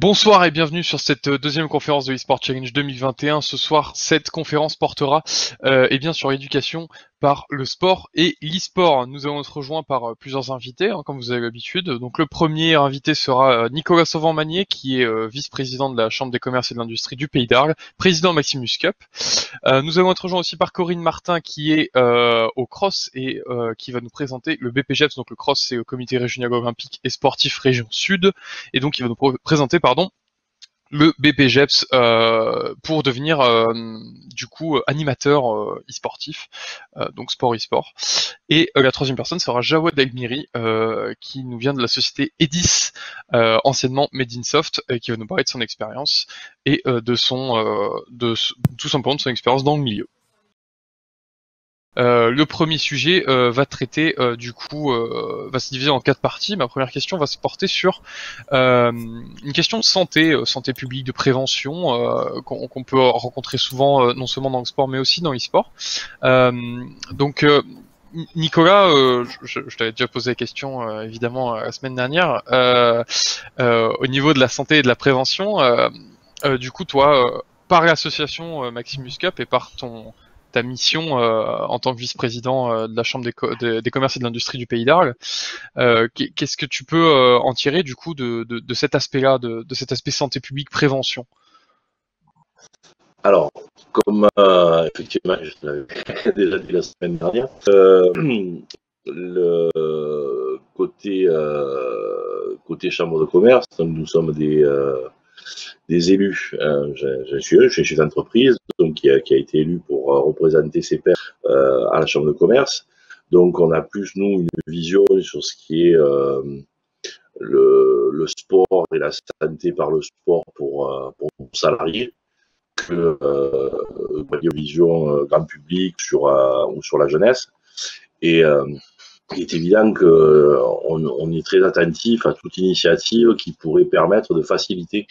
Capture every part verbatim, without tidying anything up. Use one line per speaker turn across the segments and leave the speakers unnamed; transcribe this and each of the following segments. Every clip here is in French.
Bonsoir et bienvenue sur cette deuxième conférence de eSport Challenge deux mille vingt et un. Ce soir, cette conférence portera euh, eh bien sur l'éducation par le sport et l'e-sport. Nous allons être rejoints par euh, plusieurs invités, hein, comme vous avez l'habitude. Donc le premier invité sera euh, Nicolas Sauvant-Magnier, qui est euh, vice-président de la Chambre des commerces et de l'industrie du Pays d'Arles, président Maximus Cup. Euh, nous allons être rejoints aussi par Corinne Martin, qui est euh, au cross et euh, qui va nous présenter le B P G E P S. Donc le cross, c'est le Comité régional olympique et sportif région sud, et donc il va nous pr- présenter pardon le B P G E P S euh, pour devenir euh, du coup animateur euh, e-sportif, euh, donc sport e-sport. Et euh, la troisième personne sera Jawad Elmiri, euh, qui nous vient de la société Edis, euh, anciennement Medinsoft, et qui va nous parler de son expérience et euh, de son, euh, de tout simplement de son expérience dans le milieu. Euh, le premier sujet euh, va traiter euh, du coup euh, va se diviser en quatre parties. Ma première question va se porter sur euh, une question de santé, euh, santé publique, de prévention euh, qu'on qu'on peut rencontrer souvent euh, non seulement dans le sport mais aussi dans l'e-sport. Euh, donc euh, Nicolas, euh, je, je t'avais déjà posé la question euh, évidemment la semaine dernière. Euh, euh, au niveau de la santé et de la prévention, euh, euh, du coup toi, euh, par l'association euh, Maximus Cup et par ton ta mission euh, en tant que vice-président euh, de la Chambre des, co des, des commerces et de l'industrie du Pays d'Arles, euh, qu'est-ce que tu peux euh, en tirer du coup de, de, de cet aspect-là, de, de cet aspect santé publique, prévention?
Alors, comme euh, effectivement, je l'avais déjà dit la semaine dernière, euh, le côté, euh, côté chambre de commerce, donc nous sommes des, euh, des élus. Euh, je, je suis je suis chef d'entreprise, donc qui a, qui a été élu pour représenter ses pairs euh, à la chambre de commerce. Donc, on a plus nous une vision sur ce qui est euh, le, le sport et la santé par le sport pour, euh, pour nos salariés, que euh, vision euh, grand public sur, euh, ou sur la jeunesse. Et euh, il est évident qu'on on est très attentif à toute initiative qui pourrait permettre de faciliter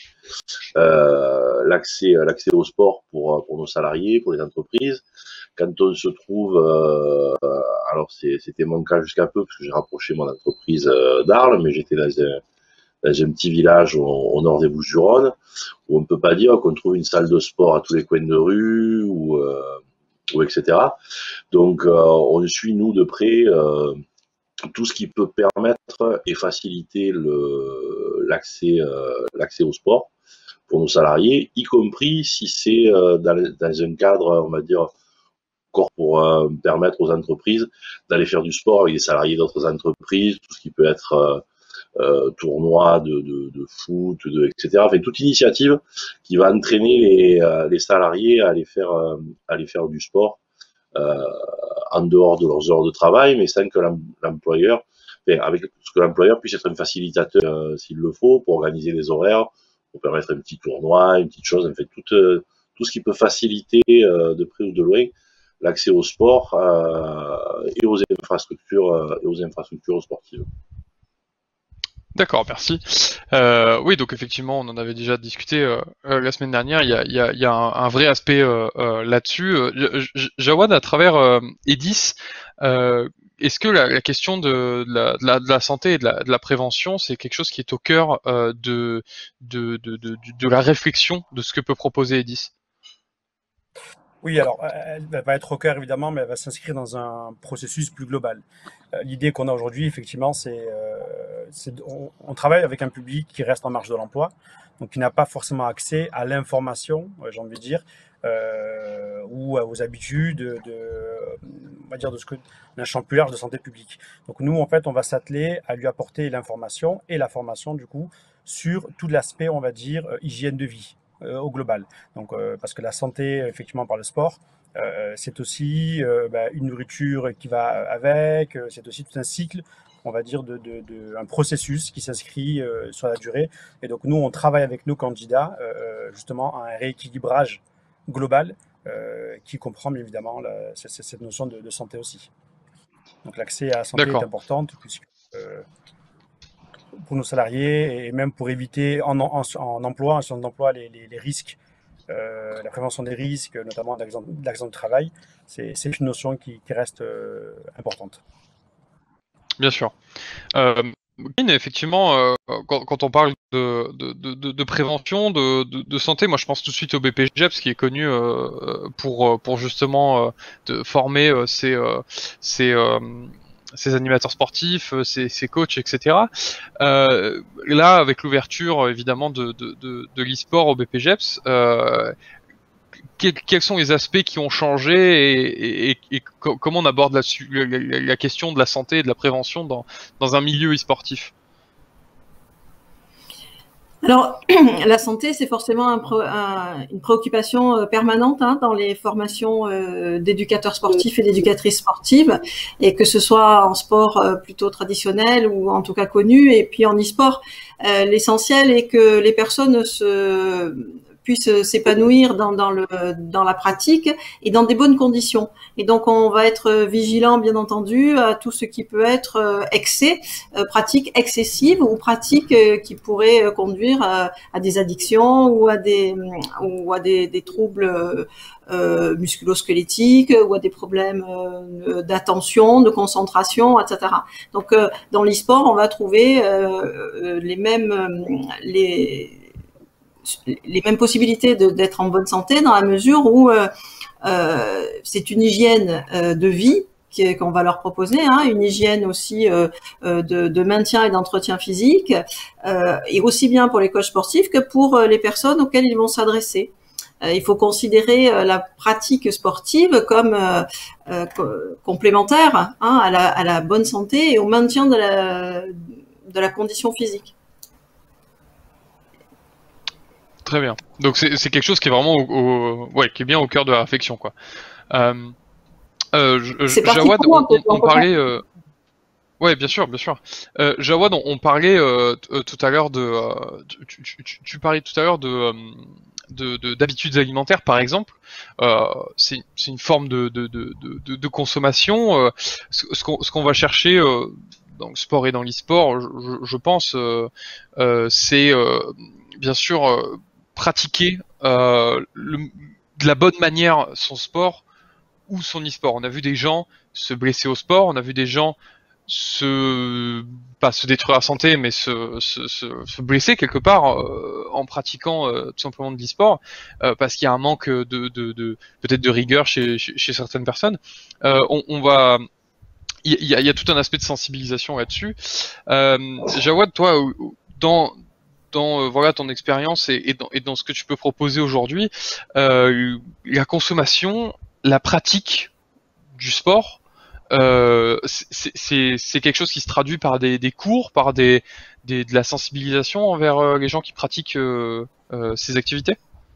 euh, l'accès l'accès au sport pour, pour nos salariés, pour les entreprises. Quand on se trouve, euh, alors c'était mon cas jusqu'à peu, parce que j'ai rapproché mon entreprise euh, d'Arles, mais j'étais dans un, dans un petit village au, au nord des Bouches-du-Rhône, où on ne peut pas dire qu'on trouve une salle de sport à tous les coins de rue, ou, euh, ou et cetera. Donc, euh, on suit, nous, de près, euh, tout ce qui peut permettre et faciliter l'accès euh, l'accès au sport pour nos salariés, y compris si c'est euh, dans, dans un cadre, on va dire, encore pour euh, permettre aux entreprises d'aller faire du sport avec des salariés d'autres entreprises, tout ce qui peut être euh, euh, tournoi de, de, de foot, de, et cetera. Enfin, toute initiative qui va entraîner les, euh, les salariés à aller faire, euh, à aller faire du sport euh, en dehors de leurs heures de travail, mais sans que l'employeur, enfin, avec ce que l'employeur puisse être un facilitateur euh, s'il le faut pour organiser des horaires, pour permettre un petit tournoi, une petite chose, en fait, tout, euh, tout ce qui peut faciliter euh, de près ou de loin l'accès au sport euh, et aux infrastructures euh, et aux infrastructures sportives.
D'accord, merci. Euh, oui, donc effectivement, on en avait déjà discuté euh, euh, la semaine dernière. Il y a, il y a, il y a un, un vrai aspect euh, euh, là-dessus. Euh, Jawad, à travers euh, Edis, euh, est-ce que la, la question de, de, la, de, la, de la santé et de la, de la prévention, c'est quelque chose qui est au cœur euh, de, de, de, de, de la réflexion de ce que peut proposer Edis?
Oui, alors elle va être au cœur évidemment, mais elle va s'inscrire dans un processus plus global. Euh, L'idée qu'on a aujourd'hui, effectivement, c'est euh, on, on travaille avec un public qui reste en marge de l'emploi, donc qui n'a pas forcément accès à l'information, euh, j'ai envie de dire, euh, ou aux habitudes de, on va dire, de ce que d'un champ plus large de santé publique. Donc nous, en fait, on va s'atteler à lui apporter l'information et la formation du coup sur tout l'aspect, on va dire, euh, hygiène de vie euh, au global. Donc, euh, parce que la santé, effectivement, par le sport, euh, c'est aussi euh, bah, une nourriture qui va avec, euh, c'est aussi tout un cycle, on va dire, de, de, de un processus qui s'inscrit euh, sur la durée. Et donc, nous, on travaille avec nos candidats euh, justement à un rééquilibrage global euh, qui comprend bien évidemment la, cette, cette notion de, de santé aussi. Donc, l'accès à la santé est importante puisque euh, pour nos salariés et même pour éviter en, en, en emploi, en sciences d'emploi, les, les, les risques, euh, la prévention des risques, notamment de l'accident de travail, c'est une notion qui, qui reste euh, importante.
Bien sûr. Euh, Effectivement, euh, quand, quand on parle de, de, de, de prévention, de, de, de santé, moi je pense tout de suite au B P G E P S qui est connu euh, pour, pour justement euh, de former euh, ses, euh, ses, euh, ses animateurs sportifs, ses, ses coachs, et cetera. Euh, là, avec l'ouverture évidemment de, de, de, de l'e-sport au B P G E P S, euh, quels, quels sont les aspects qui ont changé et, et, et co comment on aborde la, la, la question de la santé et de la prévention dans, dans un milieu e-sportif?
Alors, la santé, c'est forcément un pré un, une préoccupation permanente hein, dans les formations euh, d'éducateurs sportifs et d'éducatrices sportives, et que ce soit en sport euh, plutôt traditionnel ou en tout cas connu, et puis en e-sport, euh, l'essentiel est que les personnes se puissent s'épanouir dans, dans, le, dans la pratique et dans des bonnes conditions. Et donc, on va être vigilant, bien entendu, à tout ce qui peut être excès, euh, pratique excessive ou pratique euh, qui pourrait conduire à, à des addictions ou à des, ou à des, des troubles euh, musculo-squelettiques ou à des problèmes euh, d'attention, de concentration, et cetera. Donc, euh, dans l'e-sport, on va trouver euh, les mêmes... les les mêmes possibilités d'être en bonne santé dans la mesure où euh, euh, c'est une hygiène euh, de vie qu'on va leur proposer, hein, une hygiène aussi euh, de, de maintien et d'entretien physique, euh, et aussi bien pour les coachs sportifs que pour les personnes auxquelles ils vont s'adresser. Euh, il faut considérer euh, la pratique sportive comme euh, euh, complémentaire hein, à, la, à la bonne santé et au maintien de la, de la condition physique.
Très bien. Donc c'est quelque chose qui est vraiment au, au, ouais, qui est bien au cœur de la réflexion, quoi. Euh, euh, Jawad, on, on, on parlait. Euh... Ouais, bien sûr, bien sûr. Euh, Jawad, on, on parlait euh, tout à l'heure de. Euh, tu, tu, tu, tu parlais tout à l'heure de de d'habitudes alimentaires, par exemple. Euh, c'est une forme de de, de, de, de consommation. Euh, ce ce qu'on ce qu'on va chercher. Euh, dans le sport et dans l'e-sport, je, je pense, euh, euh, c'est euh, bien sûr euh, pratiquer euh, le, de la bonne manière son sport ou son e-sport. On a vu des gens se blesser au sport, on a vu des gens se pas se détruire la santé, mais se, se, se, se blesser quelque part euh, en pratiquant euh, tout simplement de l'e-sport, euh, parce qu'il y a un manque de, de, de peut-être de rigueur chez, chez, chez certaines personnes. Euh, on, on va il y a, y a tout un aspect de sensibilisation là-dessus. Euh, Jawad, toi, dans dans euh, voilà ton expérience et, et, dans, et dans ce que tu peux proposer aujourd'hui, euh, la consommation, la pratique du sport, euh, c'est quelque chose qui se traduit par des, des cours, par des, des, de la sensibilisation envers euh, les gens qui pratiquent euh, euh, ces activités.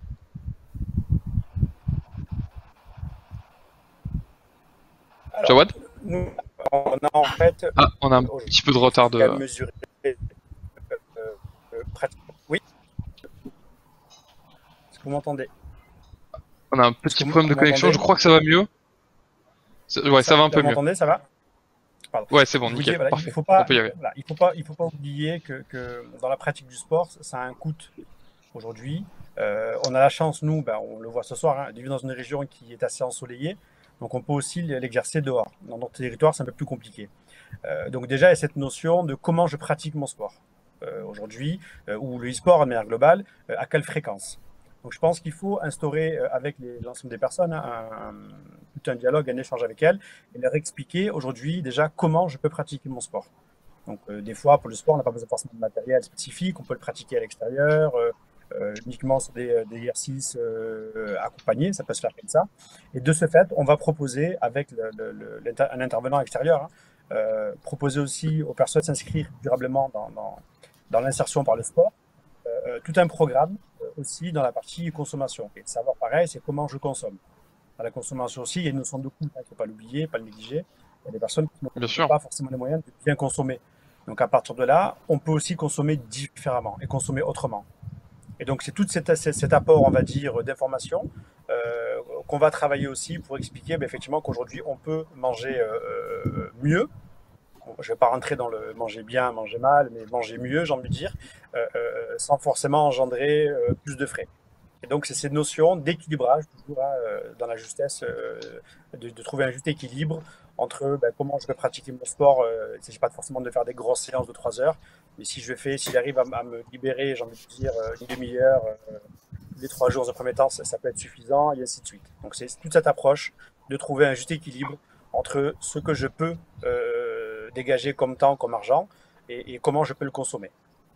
Alors,
Jawad,
nous, on a en fait...
Ah, on a un petit peu de retard de...
Mesurer, euh, euh, oui. Est-ce que vous m'entendez?
On a un petit problème de connexion, je crois que ça va mieux. Ouais, ça, ça va un peu mieux.
Vous m'entendez, ça va?
Pardon. Ouais, c'est bon, nickel,
disais, voilà,
parfait.
Il faut pas,
on peut y aller.
Voilà, il faut pas, il faut pas oublier que, que dans la pratique du sport, ça a un coût aujourd'hui. Euh, on a la chance, nous, ben, on le voit ce soir, hein, de vivre dans une région qui est assez ensoleillée. Donc on peut aussi l'exercer dehors. Dans notre territoire, c'est un peu plus compliqué. Euh, donc déjà, il y a cette notion de comment je pratique mon sport. Euh, aujourd'hui, euh, ou le e-sport de manière globale, euh, à quelle fréquence. Donc je pense qu'il faut instaurer euh, avec l'ensemble des personnes hein, un, un, tout un dialogue, un échange avec elles, et leur expliquer aujourd'hui déjà comment je peux pratiquer mon sport. Donc euh, des fois, pour le sport, on n'a pas besoin forcément de matériel spécifique, on peut le pratiquer à l'extérieur, euh, Euh, uniquement sur des, des exercices euh, accompagnés, ça peut se faire comme ça. Et de ce fait, on va proposer avec le, le, le, un intervenant extérieur, hein, euh, proposer aussi aux personnes de s'inscrire durablement dans, dans, dans l'insertion par le sport, euh, tout un programme euh, aussi dans la partie consommation. Et de savoir pareil, c'est comment je consomme. Dans la consommation aussi, il y a une notion de coût, il ne faut pas l'oublier, pas le négliger. Il y a des personnes qui n'ont pas forcément les moyens de bien consommer. Donc à partir de là, on peut aussi consommer différemment et consommer autrement. Et donc, c'est tout cet, cet apport, on va dire, d'informations euh, qu'on va travailler aussi pour expliquer ben, effectivement qu'aujourd'hui, on peut manger euh, mieux. Bon, je ne vais pas rentrer dans le manger bien, manger mal, mais manger mieux, j'ai envie de dire, euh, euh, sans forcément engendrer euh, plus de frais. Et donc, c'est cette notion d'équilibrage, toujours hein, euh, dans la justesse, euh, de, de trouver un juste équilibre entre ben, comment je vais pratiquer mon sport. Euh, il ne s'agit pas forcément de faire des grosses séances de trois heures, mais si je fais, si j'arrive à, à me libérer, j'ai envie de dire, euh, une demi-heure, euh, les trois jours de premier temps, ça, ça peut être suffisant, et ainsi de suite. Donc, c'est toute cette approche de trouver un juste équilibre entre ce que je peux euh, dégager comme temps, comme argent, et, et comment je peux le consommer.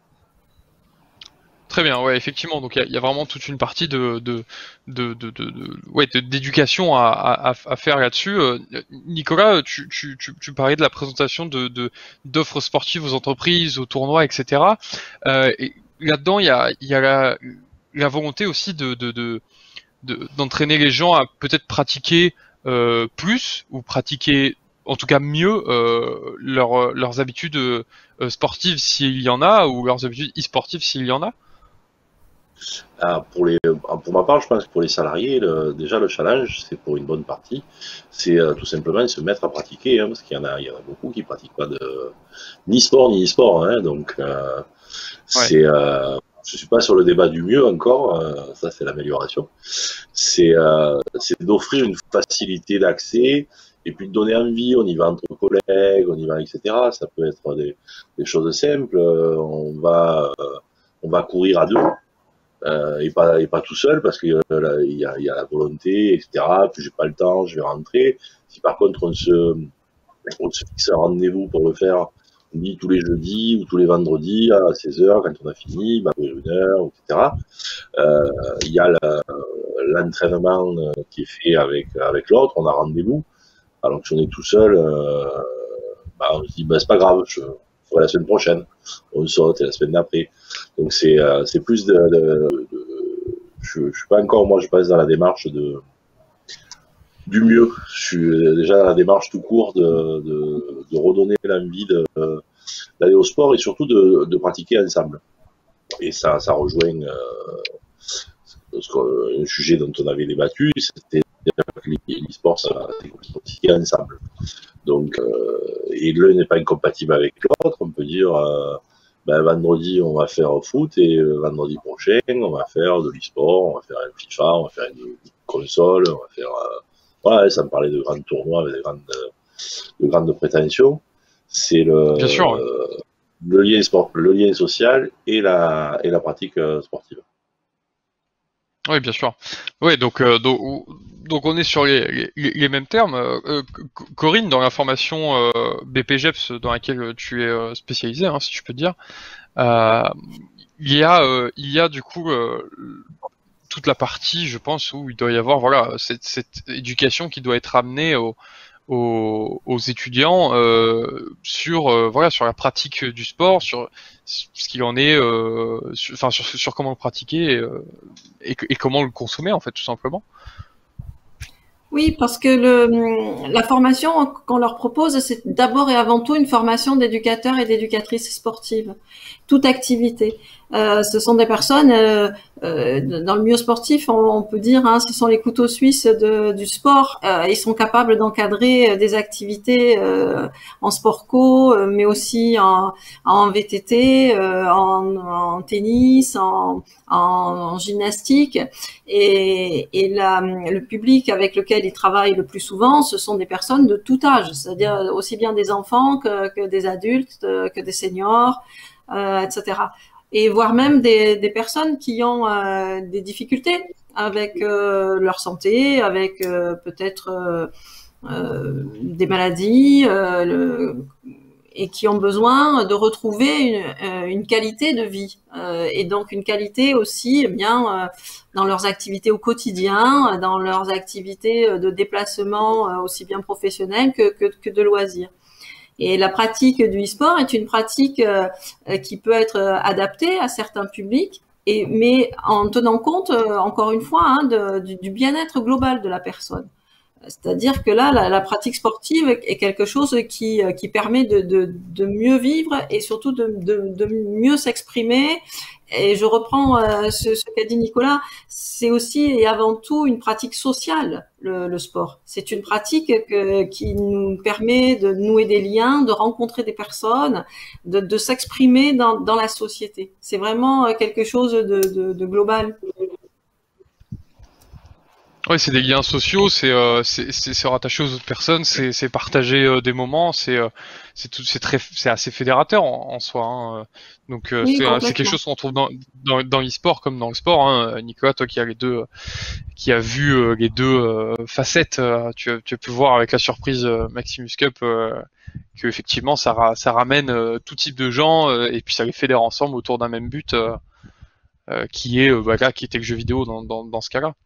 Très bien, ouais, effectivement. Donc il y, y a vraiment toute une partie de, de, de, de, de, de ouais, d'éducation à, à, à faire là-dessus. Euh, Nicolas, tu, tu, tu, tu parlais de la présentation de, de, d'offres sportives aux entreprises, aux tournois, et cetera. Euh, et là-dedans, il y a, y a la, la volonté aussi de, de, de, de, d'entraîner les gens à peut-être pratiquer euh, plus ou pratiquer en tout cas mieux euh, leur, leurs habitudes euh, sportives s'il y en a, ou leurs habitudes e-sportives s'il y en a.
Ah, pour, les, pour ma part, je pense que pour les salariés, le, déjà le challenge, c'est pour une bonne partie, c'est euh, tout simplement se mettre à pratiquer, hein, parce qu'il y en a, il y en a beaucoup qui pratiquent pas de ni sport ni e-sport, hein, donc euh, ouais. c'est, euh, je suis pas sur le débat du mieux encore, euh, ça c'est l'amélioration. C'est, euh, c'est d'offrir une facilité d'accès et puis de donner envie. On y va entre collègues, on y va, et cetera. Ça peut être des, des choses simples. On va, euh, on va courir à deux. Euh, et pas et pas tout seul parce qu'il euh, y, a, y a la volonté, et cetera. Puis j'ai pas le temps, je vais rentrer. Si par contre on se, on se fixe un rendez-vous pour le faire, on dit tous les jeudis ou tous les vendredis à seize heures quand on a fini, bah, une heure, et cetera. Euh, il y a la, l'entraînement qui est fait avec avec l'autre, on a rendez-vous. Alors que si on est tout seul, euh, bah, on se dit bah c'est pas grave, je ferai la semaine prochaine. On saute et la semaine d'après. Donc c'est euh, c'est plus de, de, de je, je suis pas encore, moi je passe dans la démarche de du mieux. Je suis déjà dans la démarche tout court de de, de redonner l'envie de d'aller au sport et surtout de, de pratiquer ensemble. Et ça ça rejoint euh, un sujet dont on avait débattu, c'était que l'e-sport ça c'est pratiquer ensemble. Donc euh, et l'un n'est pas incompatible avec l'autre. On peut dire euh, ben, vendredi, on va faire foot et euh, vendredi prochain, on va faire de l'e-sport, on va faire un FIFA, on va faire une, une console, on va faire... Euh, voilà, ça me parlait de grands tournois avec de grandes, de grandes prétentions. C'est le,
Bien sûr, ouais.
euh, le, lien sport, le lien social et la, et la pratique euh, sportive.
Oui, bien sûr. Oui, donc, euh, donc, donc on est sur les, les, les mêmes termes. Euh, Corinne, dans la formation euh, B P G E P S dans laquelle tu es euh, spécialisée, hein, si je peux te dire, euh, il y a, euh, il y a du coup euh, toute la partie, je pense, où il doit y avoir, voilà, cette, cette éducation qui doit être amenée au, aux, aux étudiants euh, sur, euh, voilà, sur la pratique du sport, sur ce qu'il en est, euh, sur, enfin, sur, sur comment le pratiquer. Euh, Et, et comment le consommer en fait tout simplement.
Oui, parce que le, la formation qu'on leur propose, c'est d'abord et avant tout une formation d'éducateurs et d'éducatrices sportives. Toute activité. Euh, ce sont des personnes, euh, euh, dans le milieu sportif, on, on peut dire, hein, ce sont les couteaux suisses de, du sport. Euh, ils sont capables d'encadrer des activités euh, en sport co, euh, mais aussi en, en V T T, euh, en, en tennis, en, en, en gymnastique. Et, et la, le public avec lequel ils travaillent le plus souvent, ce sont des personnes de tout âge, c'est-à-dire aussi bien des enfants que, que des adultes, que des seniors, euh, et cetera. Et voire même des, des personnes qui ont euh, des difficultés avec euh, leur santé, avec euh, peut-être euh, euh, des maladies, euh, le, et qui ont besoin de retrouver une, euh, une qualité de vie euh, et donc une qualité aussi, eh bien euh, dans leurs activités au quotidien, dans leurs activités de déplacement euh, aussi bien professionnelles que, que, que de loisirs. Et la pratique du e-sport est une pratique euh, qui peut être adaptée à certains publics, et, mais en tenant compte, euh, encore une fois, hein, de, du, du bien-être global de la personne. C'est-à-dire que là, la, la pratique sportive est quelque chose qui, qui permet de, de, de mieux vivre et surtout de, de, de mieux s'exprimer. Et je reprends euh, ce, ce qu'a dit Nicolas, c'est aussi et avant tout une pratique sociale, le, le sport. C'est une pratique que, qui nous permet de nouer des liens, de rencontrer des personnes, de, de s'exprimer dans, dans la société. C'est vraiment quelque chose de, de, de global.
Ouais, c'est des liens sociaux, c'est euh, c'est c'est se rattacher aux autres personnes, c'est c'est partager euh, des moments, c'est euh, c'est tout, c'est très, c'est assez fédérateur en, en soi. Hein. Donc euh,
Oui,
c'est euh, c'est quelque
complètement.
chose qu'on trouve dans dans dans l'e-sport comme dans le sport. Hein. Nicolas, toi qui as les deux, qui a vu euh, les deux euh, facettes, euh, tu as tu as pu voir avec la surprise euh, Maximus Cup euh, que effectivement ça ra- ça ramène euh, tout type de gens euh, et puis ça les fédère ensemble autour d'un même but euh, euh, qui est euh, bah, là, qui était le jeu vidéo dans dans dans ce cas-là.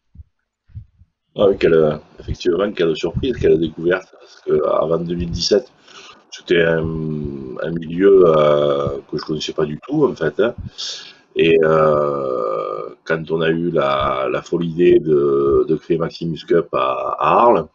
Ah oui, quelle, effectivement, quelle surprise, quelle découverte. Parce que avant deux mille dix-sept, c'était un, un milieu euh, que je connaissais pas du tout, en fait. Hein. Et euh, quand on a eu la, la folle idée de, de créer Maximus Cup à, à Arles,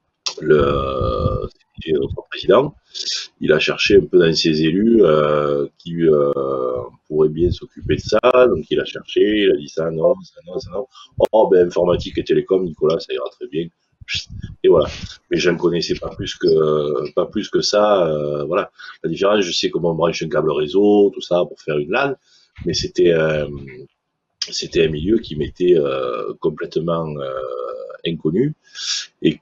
le, c'était notre président, il a cherché un peu dans ses élus euh, qui euh, pourraient bien s'occuper de ça. Donc il a cherché, il a dit ça, non, ça, non, ça, non. Oh, ben informatique et télécom, Nicolas, ça ira très bien. Et voilà. Mais je ne connaissais pas plus que pas plus que ça. Euh, voilà. La différence, je sais comment on branche un câble réseau, tout ça pour faire une LAN, mais c'était euh, c'était un milieu qui m'était euh, complètement euh, inconnu et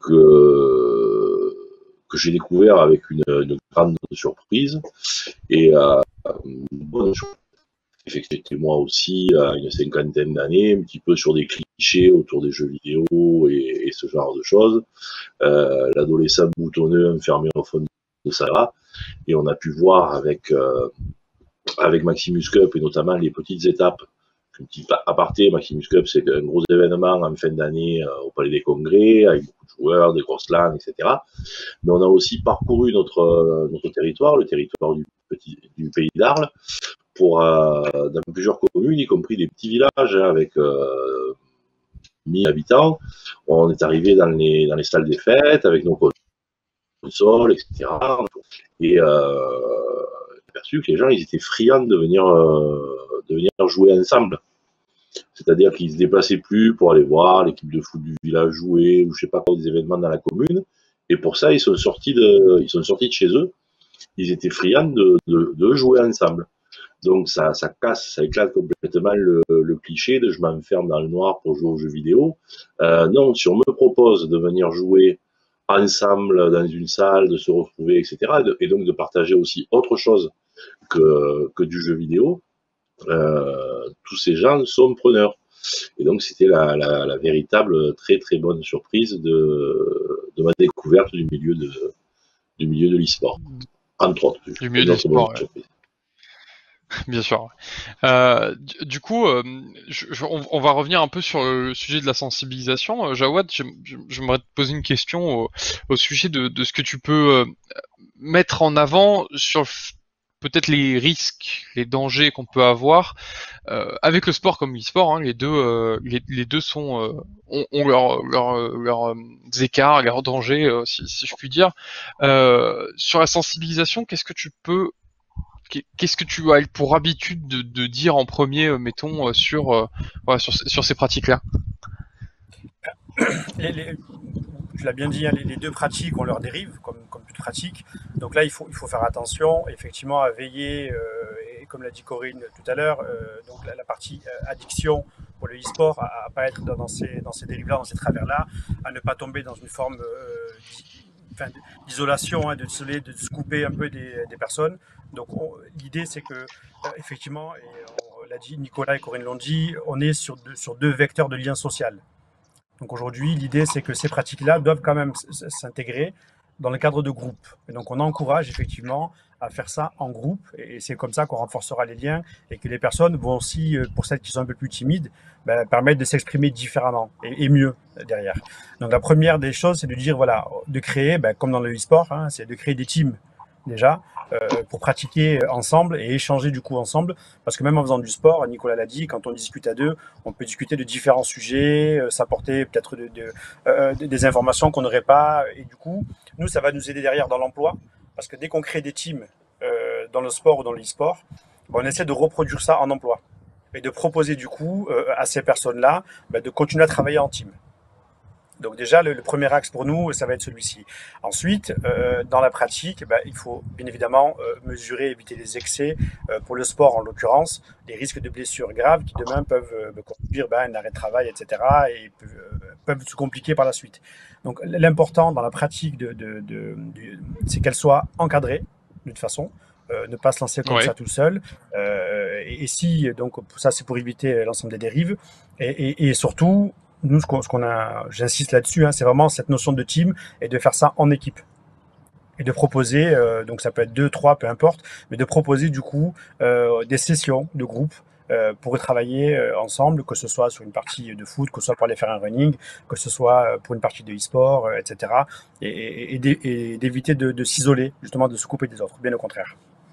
que que j'ai découvert avec une, une grande surprise et euh, une bonne surprise. J'étais moi aussi à une cinquantaine d'années, un petit peu sur des clichés autour des jeux vidéo et, et ce genre de choses. Euh, l'adolescent boutonneux enfermé au fond de ça, et on a pu voir avec euh, avec Maximus Cup et notamment les petites étapes. Un petit aparté, Maximus Cup, c'est un gros événement en fin d'année euh, au Palais des Congrès, avec beaucoup de joueurs, des grosses LAN, et cetera. Mais on a aussi parcouru notre, euh, notre territoire, le territoire du, petit, du pays d'Arles, pour euh, dans plusieurs communes, y compris des petits villages hein, avec euh, mille habitants. On est arrivé dans les, dans les salles des fêtes avec nos consoles, et cetera. Et euh, j'ai aperçu que les gens ils étaient friands de venir, euh, de venir jouer ensemble. C'est-à-dire qu'ils se déplaçaient plus pour aller voir l'équipe de foot du village jouer ou je sais pas quoi, des événements dans la commune. Et pour ça, ils sont sortis de, ils sont sortis de chez eux. Ils étaient friands de, de, de jouer ensemble. Donc ça, ça casse, ça éclate complètement le, le cliché de je m'enferme dans le noir pour jouer aux jeux vidéo. Euh, non, si on me propose de venir jouer ensemble dans une salle, de se retrouver, et cetera, et, de, et donc de partager aussi autre chose que, que du jeu vidéo, euh, tous ces gens sont preneurs. Et donc c'était la, la, la véritable très très bonne surprise de, de ma découverte du milieu de, du milieu de l'e-sport, entre autres.
Du milieu de l'e-sport, ouais. Bien sûr. Euh, du, du coup, euh, je, je, on, on va revenir un peu sur le sujet de la sensibilisation. Euh, Jawad, j'aimerais te poser une question au, au sujet de, de ce que tu peux euh, mettre en avant sur peut-être les risques, les dangers qu'on peut avoir euh, avec le sport comme l'e-sport. Hein, les deux, euh, les, les deux sont euh, ont, ont leurs leur, leur, leur écarts, leurs dangers, euh, si, si je puis dire. Euh, sur la sensibilisation, qu'est-ce que tu peux Qu'est-ce que tu as pour habitude de, de dire en premier, euh, mettons, euh, sur, euh, voilà, sur, sur ces pratiques-là?
les, les, Tu l'as bien dit, hein, les, les deux pratiques ont leurs dérives, comme, comme toute pratique. Donc là, il faut, il faut faire attention, effectivement, à veiller, euh, et comme l'a dit Corinne tout à l'heure, euh, donc la, la partie euh, addiction pour le e-sport, à ne pas être dans, dans ces, dans ces dérives-là, dans ces travers-là, à ne pas tomber dans une forme euh, Enfin, d'isolation, hein, de, de, de se couper un peu des, des personnes. Donc l'idée c'est que euh, effectivement, et on l'a dit, Nicolas et Corinne l'ont dit, on est sur deux, sur deux vecteurs de lien social. Donc aujourd'hui, l'idée c'est que ces pratiques-là doivent quand même s'intégrer dans le cadre de groupe. Et donc on encourage effectivement à faire ça en groupe, et c'est comme ça qu'on renforcera les liens et que les personnes vont aussi, pour celles qui sont un peu plus timides, ben, permettre de s'exprimer différemment et, et mieux derrière. Donc la première des choses, c'est de dire, voilà, de créer, ben, comme dans le e-sport, hein, c'est de créer des teams déjà, euh, pour pratiquer ensemble et échanger du coup ensemble, parce que même en faisant du sport, Nicolas l'a dit, quand on discute à deux, on peut discuter de différents sujets, euh, s'apporter peut-être de, de, euh, des informations qu'on n'aurait pas, et du coup, nous, ça va nous aider derrière dans l'emploi, parce que dès qu'on crée des teams euh, dans le sport ou dans l'e-sport, ben, on essaie de reproduire ça en emploi, et de proposer du coup euh, à ces personnes-là ben, de continuer à travailler en team. Donc déjà, le, le premier axe pour nous, ça va être celui-ci. Ensuite, euh, dans la pratique, ben, il faut bien évidemment euh, mesurer, éviter les excès. Euh, pour le sport, en l'occurrence, les risques de blessures graves qui demain peuvent euh, conduire ben, un arrêt de travail, et cetera. Et peuvent, euh, peuvent se compliquer par la suite. Donc l'important dans la pratique, de, de, de, de c'est qu'elle soit encadrée de toute façon, euh, ne pas se lancer comme
Ouais.
ça tout seul. Euh, et, et si, donc ça c'est pour éviter l'ensemble des dérives. Et, et, et surtout, nous, ce qu'on, ce qu'on a, j'insiste là-dessus, hein, c'est vraiment cette notion de team et de faire ça en équipe. Et de proposer, euh, donc ça peut être deux, trois, peu importe, mais de proposer du coup euh, des sessions de groupe euh, pour travailler euh, ensemble, que ce soit sur une partie de foot, que ce soit pour aller faire un running, que ce soit pour une partie de e-sport, euh, et cetera. Et, et, et, d'é- et d'éviter de, de s'isoler, justement, de se couper des autres, bien au contraire.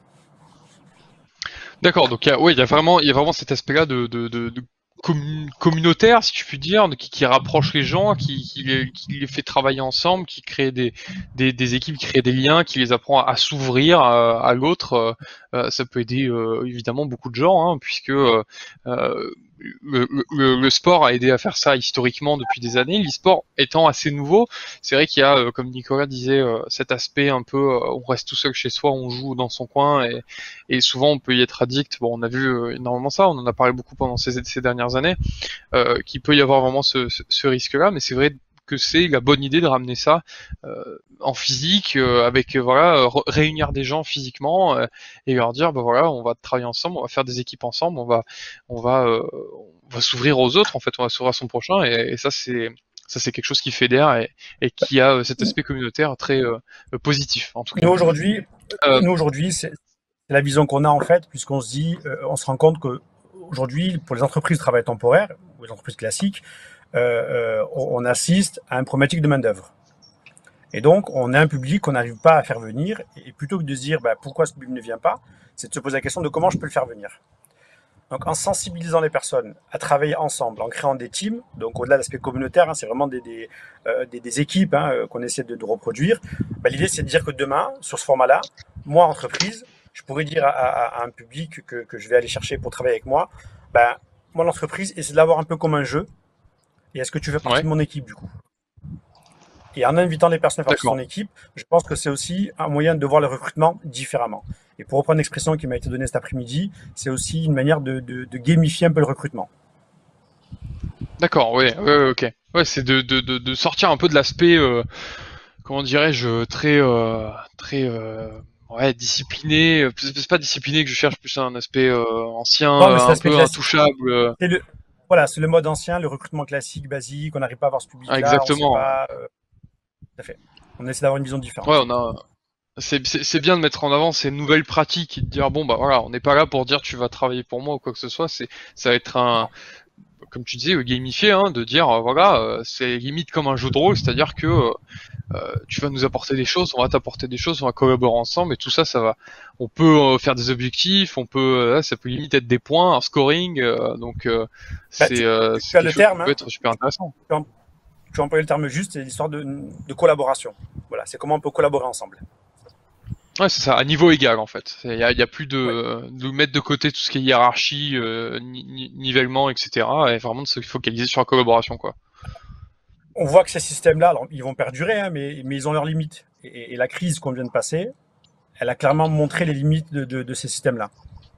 D'accord, donc il y a, ouais, il y a vraiment, il y a vraiment cet aspect-là de, de, de, de commun- communautaire, si je puis dire, de- qui, qui rapproche les gens, qui, qui, les, qui les fait travailler ensemble, qui crée des, des, des équipes, qui crée des liens, qui les apprend à, à s'ouvrir à, à l'autre. Euh, euh, ça peut aider euh, évidemment beaucoup de gens, hein, puisque euh, euh, le, le, le sport a aidé à faire ça historiquement depuis des années. L'e-sport étant assez nouveau, c'est vrai qu'il y a, euh, comme Nicolas disait, euh, cet aspect un peu, euh, on reste tout seul chez soi, on joue dans son coin, et, et souvent on peut y être addict. Bon, on a vu euh, énormément ça, on en a parlé beaucoup pendant ces, ces dernières années, euh, qu'il peut y avoir vraiment ce, ce, ce risque-là, mais c'est vrai que c'est la bonne idée de ramener ça euh, en physique, euh, avec euh, voilà, re- réunir des gens physiquement euh, et leur dire bah voilà, on va travailler ensemble, on va faire des équipes ensemble, on va on va euh, on va s'ouvrir aux autres, en fait, on va s'ouvrir à son prochain, et, et ça c'est ça c'est quelque chose qui fédère, et, et qui a euh, cet aspect communautaire très euh, positif en tout cas.
Nous aujourd'hui,
Euh,
nous aujourd'hui, c'est c'est la vision qu'on a en fait, puisqu'on se dit, euh, on se rend compte que aujourd'hui, pour les entreprises de travail temporaire ou les entreprises classiques, euh, euh, on, on assiste à une problématique de main d'œuvre. Et donc, on a un public qu'on n'arrive pas à faire venir, et plutôt que de se dire bah, pourquoi ce public ne vient pas, c'est de se poser la question de comment je peux le faire venir. Donc, en sensibilisant les personnes à travailler ensemble, en créant des teams, donc au-delà de l'aspect communautaire, hein, c'est vraiment des, des, euh, des, des équipes hein, qu'on essaie de, de reproduire. Bah, l'idée, c'est de dire que demain, sur ce format-là, moi, entreprise, je pourrais dire à, à, à un public que, que je vais aller chercher pour travailler avec moi, bah, moi, l'entreprise, essaie de l'avoir un peu comme un jeu. Et est-ce que tu fais partie
ouais,
de mon équipe, du coup? Et en invitant les personnes à faire partie de
d'accord.
son équipe, je pense que c'est aussi un moyen de voir le recrutement différemment. Et pour reprendre l'expression qui m'a été donnée cet après-midi, c'est aussi une manière de, de, de gamifier un peu le recrutement.
D'accord, ouais, ouais, ouais, ok. Ouais, c'est de, de, de, de sortir un peu de l'aspect, euh, comment dirais-je, très, euh, très, euh, ouais, discipliné. euh, C'est c'est pas discipliné que je cherche, plus un aspect euh, ancien,
Non, mais
euh,
c'est
un
l'aspect
peu
classique.
intouchable. euh.
C'est le, voilà, c'est le mode ancien, le recrutement classique, basique. On n'arrive pas à voir ce
Ah,
public-là, on ne sait
exactement.
pas. Euh, tout à fait. On essaie d'avoir une vision
Ouais,
différente.
on a. C'est c'est c'est bien de mettre en avant ces nouvelles pratiques et de dire bon bah voilà, on n'est pas là pour dire tu vas travailler pour moi ou quoi que ce soit. C'est ça va être un, comme tu disais, euh, gamifié, hein, de dire euh, voilà, euh, c'est limite comme un jeu de rôle, c'est-à-dire que euh, euh, tu vas nous apporter des choses, on va t'apporter des choses, on va collaborer ensemble, et tout ça, ça va. On peut euh, faire des objectifs, on peut, euh, ça peut limite être des points, un scoring, euh, donc euh,
Bah,
c'est
tu,
euh,
tu-
c'est
tu as
quelque
le
chose qui
terme,
peut
hein,
être super intéressant.
tu as, tu as employé le terme juste, c'est l'histoire de, de collaboration. Voilà, c'est comment on peut collaborer ensemble.
Ouais, c'est ça, à niveau égal en fait. Il y a, y a plus
Ouais.
de de mettre de côté tout ce qui est hiérarchie, euh, ni- ni- nivellement, et cetera. Et vraiment de se focaliser sur la collaboration, quoi.
On voit que ces systèmes-là, alors, ils vont perdurer, hein, mais, mais ils ont leurs limites. Et, et la crise qu'on vient de passer, elle a clairement montré les limites de, de, de ces systèmes-là.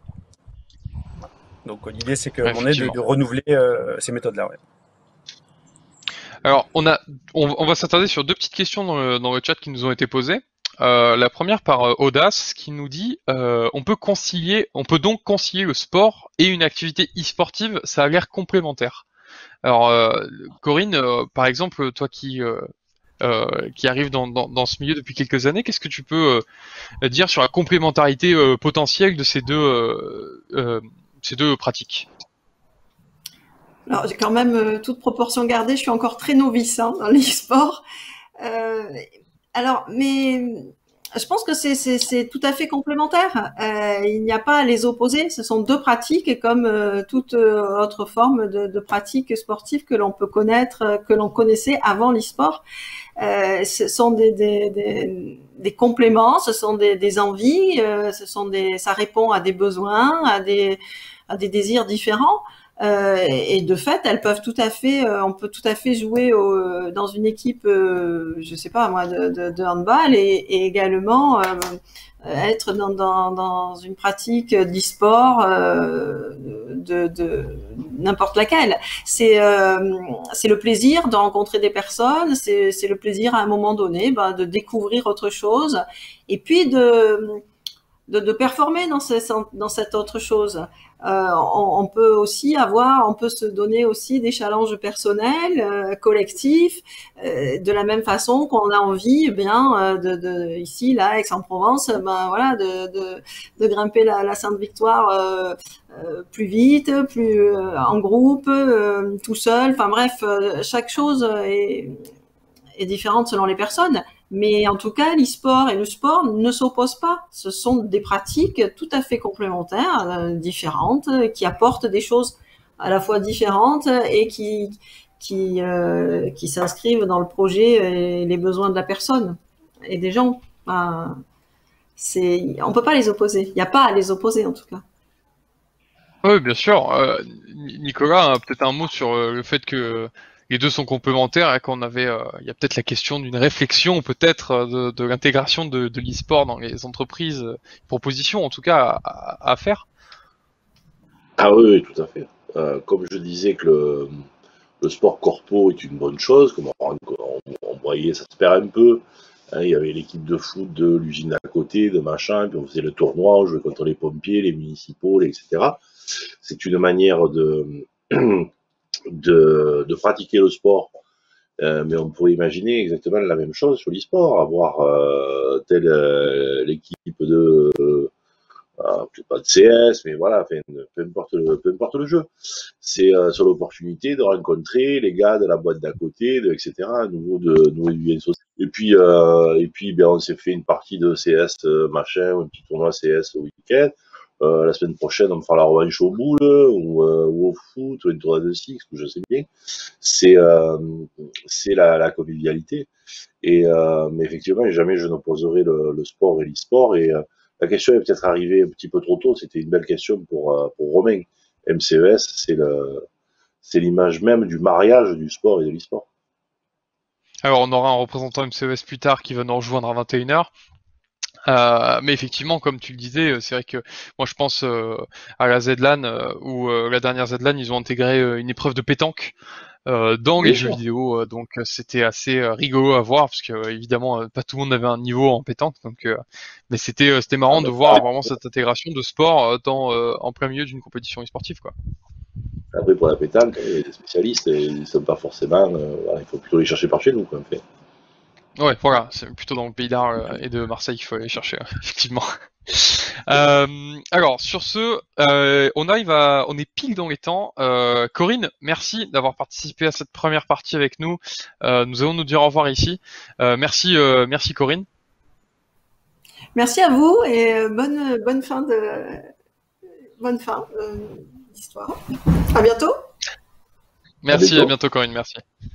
Donc l'idée, c'est
Ouais,
qu'on est de,
effectivement.
de renouveler euh, ces méthodes-là. Ouais.
Alors, on a, on, on va s'attarder sur deux petites questions dans le, dans le chat qui nous ont été posées. Euh, la première par euh, Audace qui nous dit euh, on peut concilier, on peut donc concilier le sport et une activité e-sportive, ça a l'air complémentaire. Alors, euh, Corinne, euh, par exemple, toi qui euh, euh, qui arrive dans, dans, dans ce milieu depuis quelques années, qu'est-ce que tu peux euh, dire sur la complémentarité euh, potentielle de ces deux euh, euh, ces deux pratiques?
Alors, j'ai quand même euh, toute proportion gardée, je suis encore très novice hein, dans l'e-sport. Euh, alors, mais je pense que c'est, c'est, c'est tout à fait complémentaire. Euh, il n'y a pas à les opposer. Ce sont deux pratiques et comme euh, toute euh, autre forme de, de pratique sportive que l'on peut connaître, euh, que l'on connaissait avant l'e-sport, euh, ce sont des, des, des, des compléments, ce sont des, des envies, euh, ce sont des, ça répond à des besoins, à des, à des désirs différents. Euh, et de fait, elles peuvent tout à fait, euh, on peut tout à fait jouer au, dans une équipe, euh, je sais pas moi, de, de, de handball et, et également euh, être dans, dans, dans une pratique d'e-sport euh, de, de n'importe laquelle. C'est euh, c'est le plaisir de rencontrer des personnes, c'est c'est le plaisir à un moment donné ben, de découvrir autre chose et puis de de, de performer dans, ce, dans cette autre chose. Euh, on, on peut aussi avoir, on peut se donner aussi des challenges personnels, euh, collectifs, euh, de la même façon qu'on a envie, eh bien, euh, de, de ici, là, Aix-en-Provence, ben voilà, de, de, de grimper la, la Sainte-Victoire euh, euh, plus vite, plus euh, en groupe, euh, tout seul. Enfin bref, euh, chaque chose est, est différente selon les personnes. Mais en tout cas, l'e-sport et le sport ne s'opposent pas. Ce sont des pratiques tout à fait complémentaires, euh, différentes, qui apportent des choses à la fois différentes et qui qui euh, qui s'inscrivent dans le projet et les besoins de la personne et des gens. Enfin, c'est, on peut pas les opposer. Il n'y a pas à les opposer en tout cas.
Oui, bien sûr. Euh, Nicolas, peut-être un mot sur le fait que les deux sont complémentaires et qu'on avait, euh, il y a peut-être la question d'une réflexion, peut-être de, de l'intégration de, de l'e-sport dans les entreprises, euh, propositions en tout cas à, à faire.
Ah oui, oui, tout à fait. Euh, comme je disais que le, le sport corpo est une bonne chose, comme on, on, on voyait, ça se perd un peu. Hein, il y avait l'équipe de foot de l'usine à côté, de machin, puis on faisait le tournoi, on jouait contre les pompiers, les municipaux, et cetera. C'est une manière de De, de pratiquer le sport, euh, mais on pourrait imaginer exactement la même chose sur l'e-sport, avoir euh, telle euh, l'équipe de euh, peut-être pas de C S, mais voilà, enfin, peu importe le, peu importe le jeu. C'est euh, sur l'opportunité de rencontrer les gars de la boîte d'à côté, de, et cetera. À nouveau de nouveau du lien social. Et puis euh, et puis ben on s'est fait une partie de C S euh, machin, ou un petit tournoi C S au week-end. Euh, la semaine prochaine, on me fera la revanche au boule ou, euh, ou au foot ou une tournoi de six, je sais bien. C'est euh, c'est la, la convivialité. Et euh, mais effectivement, jamais je n'opposerai le, le sport et l'e-sport. Et euh, la question est peut-être arrivée un petit peu trop tôt. C'était une belle question pour euh, pour Romain. M C E S, c'est le c'est l'image même du mariage du sport et de l'e-sport.
Alors on aura un représentant M C E S plus tard qui va nous rejoindre à vingt et une heures. Euh, mais effectivement, comme tu le disais, c'est vrai que moi je pense euh, à la Z-LAN euh, où euh, la dernière Z-LAN ils ont intégré euh, une épreuve de pétanque euh, dans
Bien
les
sûr.
jeux vidéo, euh, donc c'était assez euh, rigolo à voir parce que euh, évidemment euh, pas tout le monde avait un niveau en pétanque, donc euh, mais c'était euh, c'était marrant
Ah
de
ben,
voir vraiment cette intégration de sport euh, dans euh, en plein milieu d'une compétition e-sportive quoi.
après, pour la pétanque, il y a des spécialistes, et ils ne sont pas forcément. Euh, voilà, il faut plutôt les chercher par chez nous, quoi, en fait.
Ouais, voilà, c'est plutôt dans le pays d'Arles et de Marseille qu'il faut aller chercher, effectivement. Euh, alors, sur ce, euh, on arrive à, on est pile dans les temps. Euh, Corinne, merci d'avoir participé à cette première partie avec nous. Euh, nous allons nous dire au revoir ici. Euh, merci, euh, merci Corinne.
Merci à vous et bonne bonne fin de bonne fin d'histoire. À bientôt.
Merci,
à bientôt,
à bientôt Corinne, merci.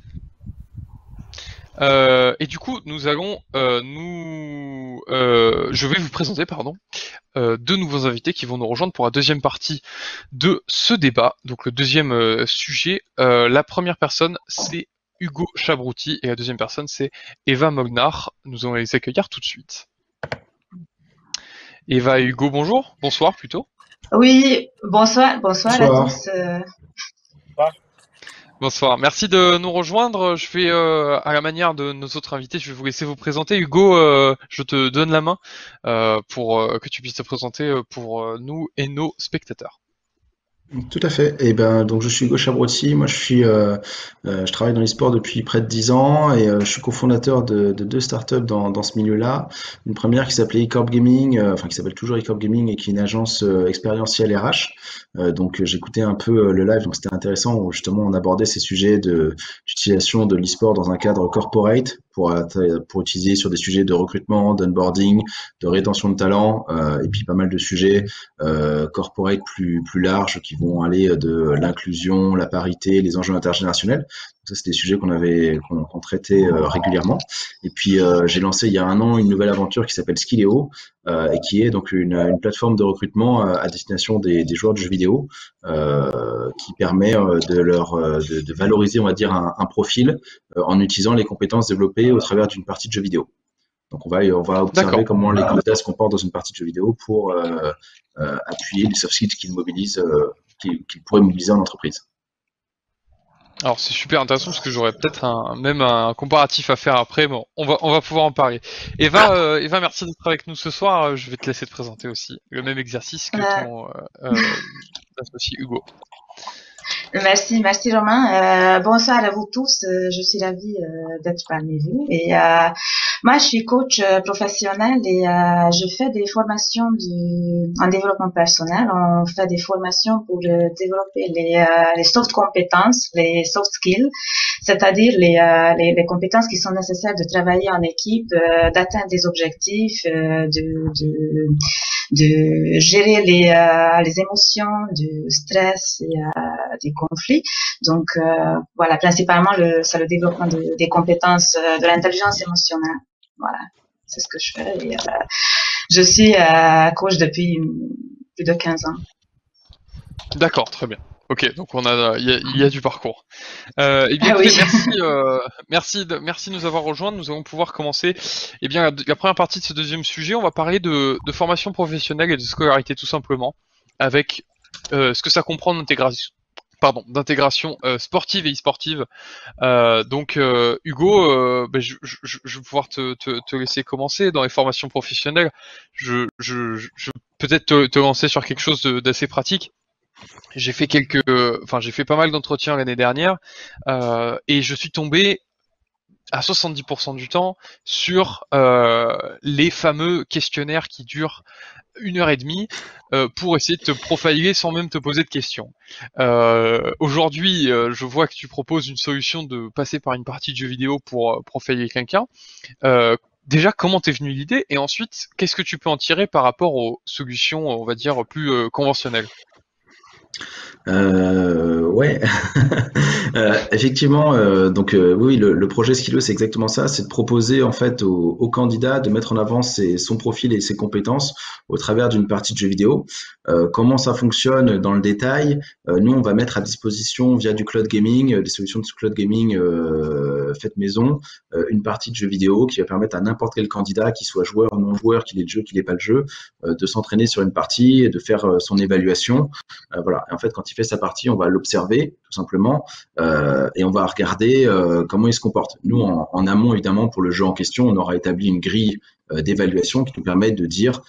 Euh, et du coup, nous allons euh, nous, euh, je vais vous présenter, pardon, euh, deux nouveaux invités qui vont nous rejoindre pour la deuxième partie de ce débat. Donc le deuxième euh, sujet, euh, la première personne c'est Hugo Chabrouty et la deuxième personne c'est Eva Mognar. Nous allons les accueillir tout de suite. Eva et Hugo, bonjour, bonsoir plutôt.
Oui, bonsoir, bonsoir,
Bonsoir.
à tous. euh,
Bonsoir, merci de nous rejoindre. Je vais, euh, à la manière de nos autres invités, je vais vous laisser vous présenter. Hugo, euh, je te donne la main euh, pour euh, que tu puisses te présenter euh, pour euh, nous et nos spectateurs.
Tout à fait. Et ben, donc je suis Hugo Chabrouty. Moi, je suis, euh, euh, je travaille dans l'e-sport depuis près de dix ans et euh, je suis cofondateur de, de deux startups dans, dans ce milieu-là. Une première qui s'appelait eCorp Gaming, euh, enfin qui s'appelle toujours eCorp Gaming et qui est une agence euh, expérientielle R H. Euh, donc euh, j'écoutais un peu euh, le live, donc c'était intéressant où justement on abordait ces sujets de d'utilisation de l'e-sport dans un cadre corporate pour pour utiliser sur des sujets de recrutement, d'onboarding, de rétention de talent euh, et puis pas mal de sujets euh, corporate plus plus larges qui vont aller de l'inclusion, la parité, les enjeux intergénérationnels. Donc ça, c'est des sujets qu'on avait qu'on qu'on traitait euh, régulièrement. Et puis euh, j'ai lancé il y a un an une nouvelle aventure qui s'appelle Skilleo euh, et qui est donc une, une plateforme de recrutement euh, à destination des, des joueurs de jeux vidéo euh, qui permet euh, de leur euh, de, de valoriser, on va dire, un, un profil euh, en utilisant les compétences développées au travers d'une partie de jeux vidéo. Donc on va, on va observer comment les candidats se comportent dans une partie de jeu vidéo pour euh, euh, appuyer les soft skills qu'ils mobilisent, euh, qu'ils qu'ils pourraient mobiliser en entreprise.
Alors c'est super intéressant parce que j'aurais peut-être un, même un comparatif à faire après. Bon, on va on va pouvoir en parler. Eva, euh, Eva, merci d'être avec nous ce soir. Je vais te laisser te présenter aussi le même exercice que ton euh, euh, associé Hugo.
Merci, merci Romain. Euh, bonsoir à vous tous. Euh, je suis ravie euh, d'être parmi vous. Et euh, moi, je suis coach euh, professionnel et euh, je fais des formations du, en développement personnel. On fait des formations pour euh, développer les, euh, les soft compétences, les soft skills, c'est-à-dire les, euh, les, les compétences qui sont nécessaires de travailler en équipe, euh, d'atteindre des objectifs, euh, de, de de gérer les euh, les émotions, du stress et euh, des conflits. Donc euh, voilà, principalement le c'est le développement de, des compétences euh, de l'intelligence émotionnelle. Voilà, c'est ce que je fais. Et, euh, je suis euh, coach depuis plus de quinze ans.
D'accord, très bien. Ok, donc on a, il y a, il y a du parcours. Euh, et bien,
Ah oui.
écoutez, merci, euh, merci, de, merci de nous avoir rejoints. Nous allons pouvoir commencer. Eh bien, la, la première partie de ce deuxième sujet, on va parler de, de formation professionnelle et de scolarité tout simplement, avec euh, ce que ça comprend d'intégration, pardon, d'intégration euh, sportive et e-sportive. Euh, donc, euh, Hugo, euh, ben, je, je, je vais pouvoir te, te, te laisser commencer dans les formations professionnelles. Je, je, je, je peut-être te, te lancer sur quelque chose d'assez pratique. J'ai fait quelques, enfin j'ai fait pas mal d'entretiens l'année dernière euh, et je suis tombé à soixante-dix pour cent du temps sur euh, les fameux questionnaires qui durent une heure et demie euh, pour essayer de te profiler sans même te poser de questions. Euh, Aujourd'hui, euh, je vois que tu proposes une solution de passer par une partie de jeu vidéo pour euh, profiler quelqu'un. Euh, Déjà, comment t'es venue l'idée et ensuite, qu'est-ce que tu peux en tirer par rapport aux solutions, on va dire, plus euh, conventionnelles?
Euh, ouais, euh, effectivement. Euh, donc euh, oui, le, le projet Skillo, c'est exactement ça, c'est de proposer en fait au, au candidat de mettre en avant ses, son profil et ses compétences au travers d'une partie de jeu vidéo. Euh, comment ça fonctionne dans le détail? Euh, nous, on va mettre à disposition via du cloud gaming, euh, des solutions de cloud gaming euh, faites maison, euh, une partie de jeu vidéo qui va permettre à n'importe quel candidat, qu'il soit joueur ou non joueur, qu'il ait le jeu, qu'il n'ait pas le jeu, euh, de s'entraîner sur une partie et de faire euh, son évaluation. Euh, voilà. Et en fait, quand il fait sa partie, on va l'observer tout simplement euh, et on va regarder euh, comment il se comporte. Nous, en, en amont, évidemment, pour le jeu en question, on aura établi une grille euh, d'évaluation qui nous permet de dire,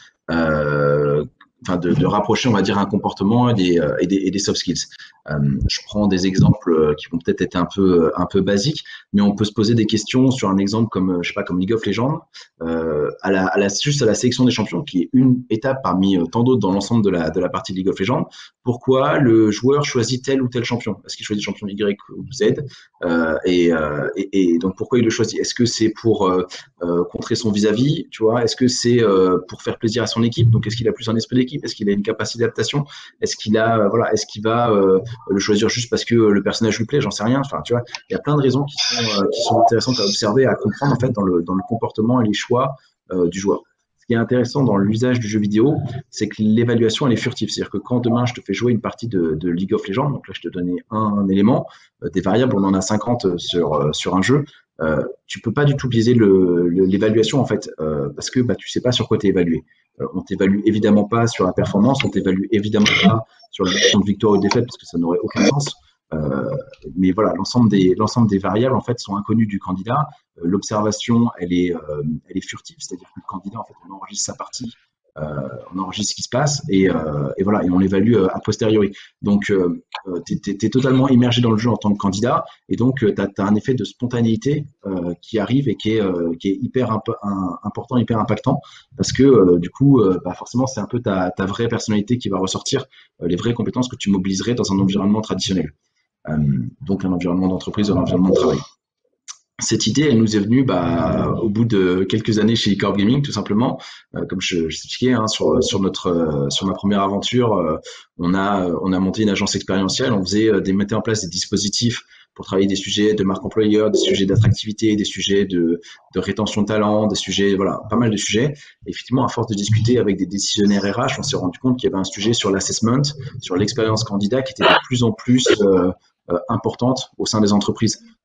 euh, enfin, de, de rapprocher, on va dire, un comportement et des, euh, et des, et des soft skills. Euh, je prends des exemples qui vont peut-être être un peu un peu basiques, mais on peut se poser des questions sur un exemple comme je sais pas comme League of Legends, euh, à la, à la juste à la sélection des champions, qui est une étape parmi tant d'autres dans l'ensemble de la de la partie de League of Legends. Pourquoi le joueur choisit tel ou tel champion? Est-ce qu'il choisit le champion Y ou Z? euh, et, euh, et, et donc pourquoi il le choisit? Est-ce que c'est pour euh, euh, contrer son vis-à-vis, tu vois? Est-ce que c'est euh, pour faire plaisir à son équipe? Donc est-ce qu'il a plus un esprit d'équipe? Est-ce qu'il a une capacité d'adaptation? Est-ce qu'il a euh, voilà, est-ce qu'il va euh, le choisir juste parce que le personnage lui plaît? J'en sais rien. Enfin, tu vois, il y a plein de raisons qui sont euh, qui sont intéressantes à observer, à comprendre en fait dans le dans le comportement et les choix euh, du joueur. Ce qui est intéressant dans l'usage du jeu vidéo, c'est que l'évaluation elle est furtive. C'est-à-dire que quand demain je te fais jouer une partie de, de League of Legends, donc là je te donnais un, un élément, euh, des variables, on en a cinquante sur euh, sur un jeu. Euh, tu peux pas du tout biaiser le, le, l'évaluation en fait, euh, parce que bah tu sais pas sur quoi t'es évalué. Euh, on t'évalue évidemment pas sur la performance, on t'évalue évidemment pas sur la notion de victoire ou de défaite parce que ça n'aurait aucun sens. Euh, mais voilà, l'ensemble des l'ensemble des variables en fait sont inconnues du candidat. Euh, l'observation, elle est euh, elle est furtive, c'est-à-dire que le candidat en fait on enregistre sa partie, euh, on enregistre ce qui se passe et, euh, et voilà et on l'évalue euh, a posteriori. Donc euh, t'es, t'es, t'es totalement immergé dans le jeu en tant que candidat et donc euh, t'as, t'as un effet de spontanéité euh, qui arrive et qui est euh, qui est hyper imp- un, important, hyper impactant parce que euh, du coup euh, bah forcément c'est un peu ta ta vraie personnalité qui va ressortir, euh, les vraies compétences que tu mobiliserais dans un environnement traditionnel. Euh, donc un environnement d'entreprise, un environnement de travail. Cette idée, elle nous est venue bah, au bout de quelques années chez Core Gaming, tout simplement. Euh, comme je, je t'expliquais, hein, sur, sur notre, euh, sur ma première aventure, euh, on a, on a monté une agence expérientielle. On faisait, euh, des, mettait en place des dispositifs pour travailler des sujets de marque employeur, des sujets d'attractivité, des sujets de, de rétention de talent, des sujets, voilà, pas mal de sujets. Et effectivement, à force de discuter avec des décisionnaires R H, on s'est rendu compte qu'il y avait un sujet sur l'assessment, sur l'expérience candidat, qui était de plus en plus euh, euh, importante au sein des entreprises.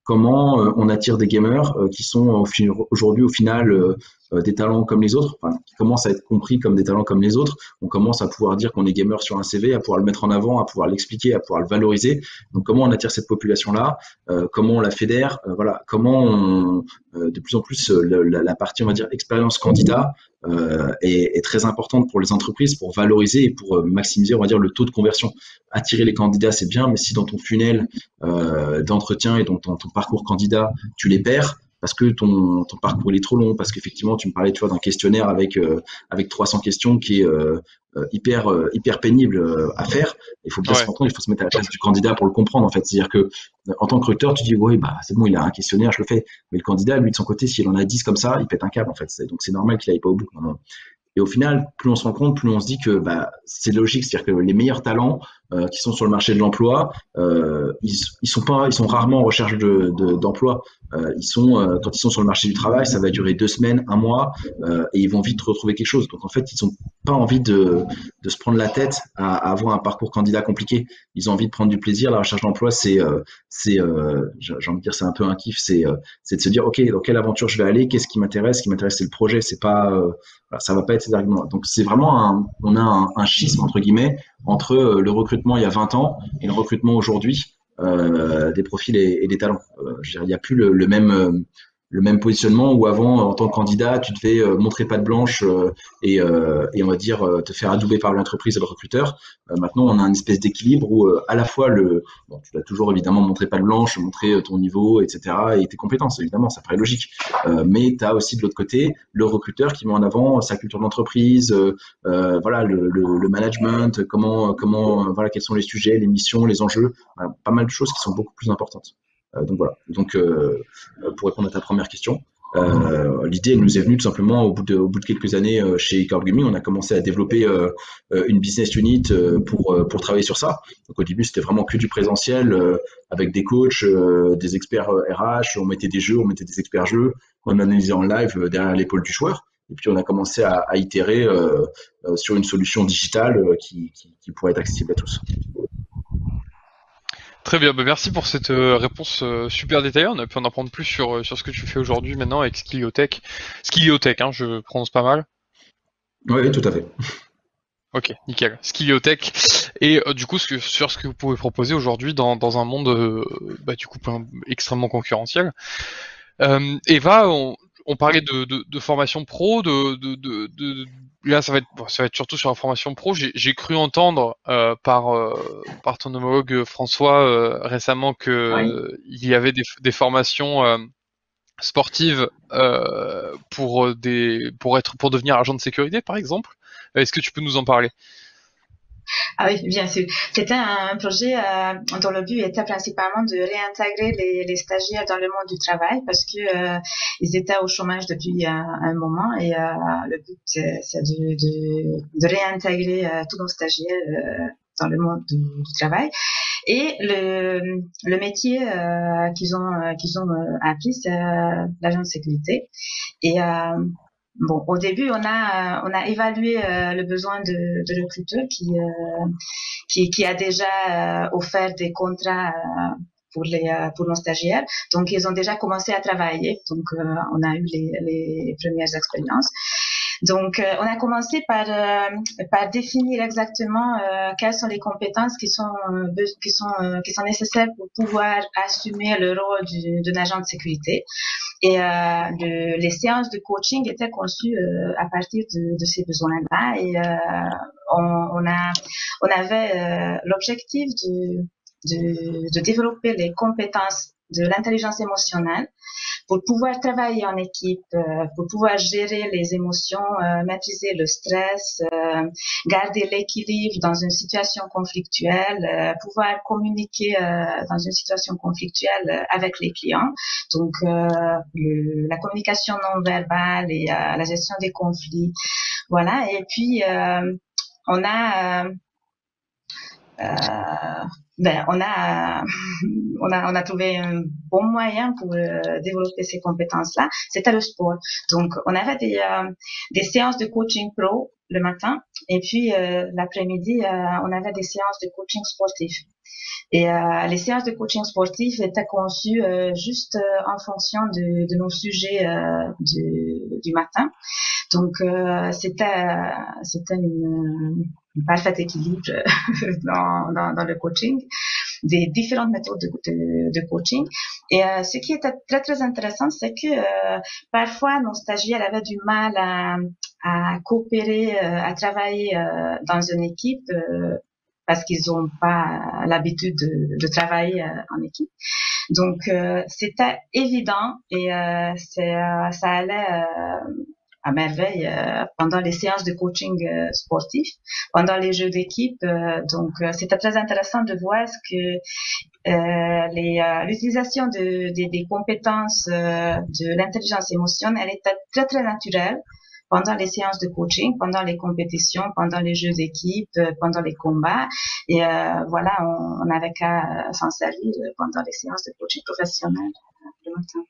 comment euh, on attire des gamers euh, qui sont au fi- aujourd'hui au final euh, euh, des talents comme les autres, enfin, qui commencent à être compris comme des talents comme les autres. On commence à pouvoir dire qu'on est gamer sur un C V, à pouvoir le mettre en avant, à pouvoir l'expliquer, à pouvoir le valoriser. Donc comment on attire cette population-là, euh, comment on la fédère, euh, voilà, comment on, euh, de plus en plus euh, le- la, la partie on va dire expérience candidat euh, est, est très importante pour les entreprises pour valoriser et pour euh, maximiser on va dire le taux de conversion. Attirer les candidats c'est bien, mais si dans ton funnel euh, d'entretien et dans ton, ton parcours candidat tu les perds parce que ton, ton parcours il est trop long, parce qu'effectivement tu me parlais tu vois d'un questionnaire avec euh, avec trois cents questions qui est euh, euh, hyper euh, hyper pénible euh, à faire. Il faut bien se
Ouais.
rendre compte, il faut se mettre à la place du candidat pour le comprendre en fait. C'est-à-dire que euh, en tant que recruteur, tu dis oui bah c'est bon, il a un questionnaire, je le fais. Mais le candidat, lui de son côté, s'il en a dix comme ça, il pète un câble en fait. C'est- Donc c'est normal qu'il aille pas au bout. Non, non. Et au final, plus on se rend compte, plus on se dit que bah, c'est logique, c'est-à-dire que les meilleurs talents euh, qui sont sur le marché de l'emploi, euh, ils, ils sont pas, ils sont rarement en recherche de, de, d'emploi. Euh, ils sont, euh, quand ils sont sur le marché du travail, ça va durer deux semaines, un mois, euh, et ils vont vite retrouver quelque chose. Donc en fait, ils ont pas envie de, de se prendre la tête à, à avoir un parcours candidat compliqué. Ils ont envie de prendre du plaisir. La recherche d'emploi, c'est, euh, c'est, euh, j'ai envie de dire, c'est un peu un kiff. C'est, euh, c'est de se dire, ok, dans quelle aventure je vais aller, qu'est-ce qui m'intéresse. Ce qui m'intéresse, c'est le projet. C'est pas, euh, voilà, ça va pas être ces arguments. Donc c'est vraiment un, on a un, un schisme entre guillemets entre euh, le recrutement il y a vingt ans et le recrutement aujourd'hui euh, des profils et, et des talents. Euh, je veux dire, il n'y a plus le, le même euh, le même positionnement où avant en tant que candidat tu devais euh, montrer patte blanche euh, et, euh, et on va dire euh, te faire adouber par l'entreprise et le recruteur. Euh, maintenant on a une espèce d'équilibre où euh, à la fois le bon, tu dois toujours évidemment montrer patte blanche, montrer euh, ton niveau, et cetera et tes compétences évidemment, ça paraît logique. Euh, mais tu as aussi de l'autre côté le recruteur qui met en avant sa culture d'entreprise, euh, euh, voilà le, le, le management, comment comment euh, voilà quels sont les sujets, les missions, les enjeux, voilà, pas mal de choses qui sont beaucoup plus importantes. Euh, donc voilà. Donc euh, pour répondre à ta première question, euh, l'idée elle nous est venue tout simplement au bout de, au bout de quelques années euh, chez Core Gaming. On a commencé à développer euh, une business unit euh, pour euh, pour travailler sur ça. Donc au début c'était vraiment que du présentiel euh, avec des coachs, euh, des experts euh, R H. On mettait des jeux, on mettait des experts jeux, on analysait en live euh, derrière l'épaule du joueur. Et puis on a commencé à, à itérer euh, euh, sur une solution digitale euh, qui, qui, qui pourrait être accessible à tous.
Très bien, bah merci pour cette euh, réponse euh, super détaillée. On a pu en apprendre plus sur, euh, sur ce que tu fais aujourd'hui maintenant avec Skilliotech. Skilliotech, hein, je prononce pas mal.
Oui, tout à fait.
Ok, nickel. Skilliotech. Et euh, du coup, ce que, sur ce que vous pouvez proposer aujourd'hui dans, dans un monde euh, bah, du coup plein- extrêmement concurrentiel. Euh, Eva, on, on parlait de, de, de formation pro, de, de, de, de- là ça va être bon, ça va être surtout sur la formation pro. J'ai j'ai cru entendre euh, par euh, par ton homologue François euh, récemment que
Oui.
euh, il y avait des, des formations euh, sportives euh, pour euh, des pour être pour devenir agent de sécurité par exemple. Est-ce que tu peux nous en parler?
Ah oui, bien sûr. C'était un projet euh, dont le but était principalement de réintégrer les, les stagiaires dans le monde du travail parce que euh, ils étaient au chômage depuis un, un moment et euh, le but c'est, c'est de, de, de réintégrer euh, tous nos stagiaires euh, dans le monde du, du travail. Et le, le métier euh, qu'ils ont euh, qu'ils ont euh, appris, c'est euh, l'agent de sécurité. Et euh, bon, au début, on a on a évalué euh, le besoin de, de recruteurs qui euh, qui qui a déjà euh, offert des contrats euh, pour les euh, pour nos stagiaires. Donc ils ont déjà commencé à travailler. Donc euh, on a eu les les premières expériences. Donc, euh, on a commencé par euh, par définir exactement euh, quelles sont les compétences qui sont euh, qui sont euh, qui sont nécessaires pour pouvoir assumer le rôle du, d'un agent de sécurité. Et euh, le, les séances de coaching étaient conçues euh, à partir de, de ces besoins-là. Et euh, on, on a on avait euh, l'objectif de, de de développer les compétences de l'intelligence émotionnelle pour pouvoir travailler en équipe, euh, pour pouvoir gérer les émotions, euh, maîtriser le stress, euh, garder l'équilibre dans une situation conflictuelle, euh, pouvoir communiquer euh, dans une situation conflictuelle avec les clients. Donc, euh, le, la communication non verbale et euh, la gestion des conflits. Voilà. Et puis, euh, on a... Euh, euh, ben, on a, on a, on a trouvé un bon moyen pour euh, développer ces compétences-là. C'était le sport. Donc, on avait des, euh, des séances de coaching pro le matin, et puis euh, l'après-midi, euh, on avait des séances de coaching sportif. Et euh, les séances de coaching sportif étaient conçues euh, juste euh, en fonction de, de nos sujets euh, du, du matin. Donc euh, c'était euh, c'était une, une parfait équilibre dans, dans, dans le coaching, des différentes méthodes de, de, de coaching. Et euh, ce qui était très très intéressant, c'est que euh, parfois nos stagiaires avaient du mal à, à coopérer, euh, à travailler euh, dans une équipe. Euh, parce qu'ils n'ont pas l'habitude de, de travailler euh, en équipe. Donc, euh, c'était évident et euh, c'est, euh, ça allait euh, à merveille euh, pendant les séances de coaching euh, sportif, pendant les jeux d'équipe. Euh, donc, euh, c'était très intéressant de voir ce que euh, les, euh, l'utilisation de, de, des compétences euh, de l'intelligence émotionnelle était très, très naturelle pendant les séances de coaching, pendant les compétitions, pendant les jeux d'équipe, pendant les combats. Et euh, voilà, on n'avait qu'à s'en servir pendant les séances de coaching professionnel le matin.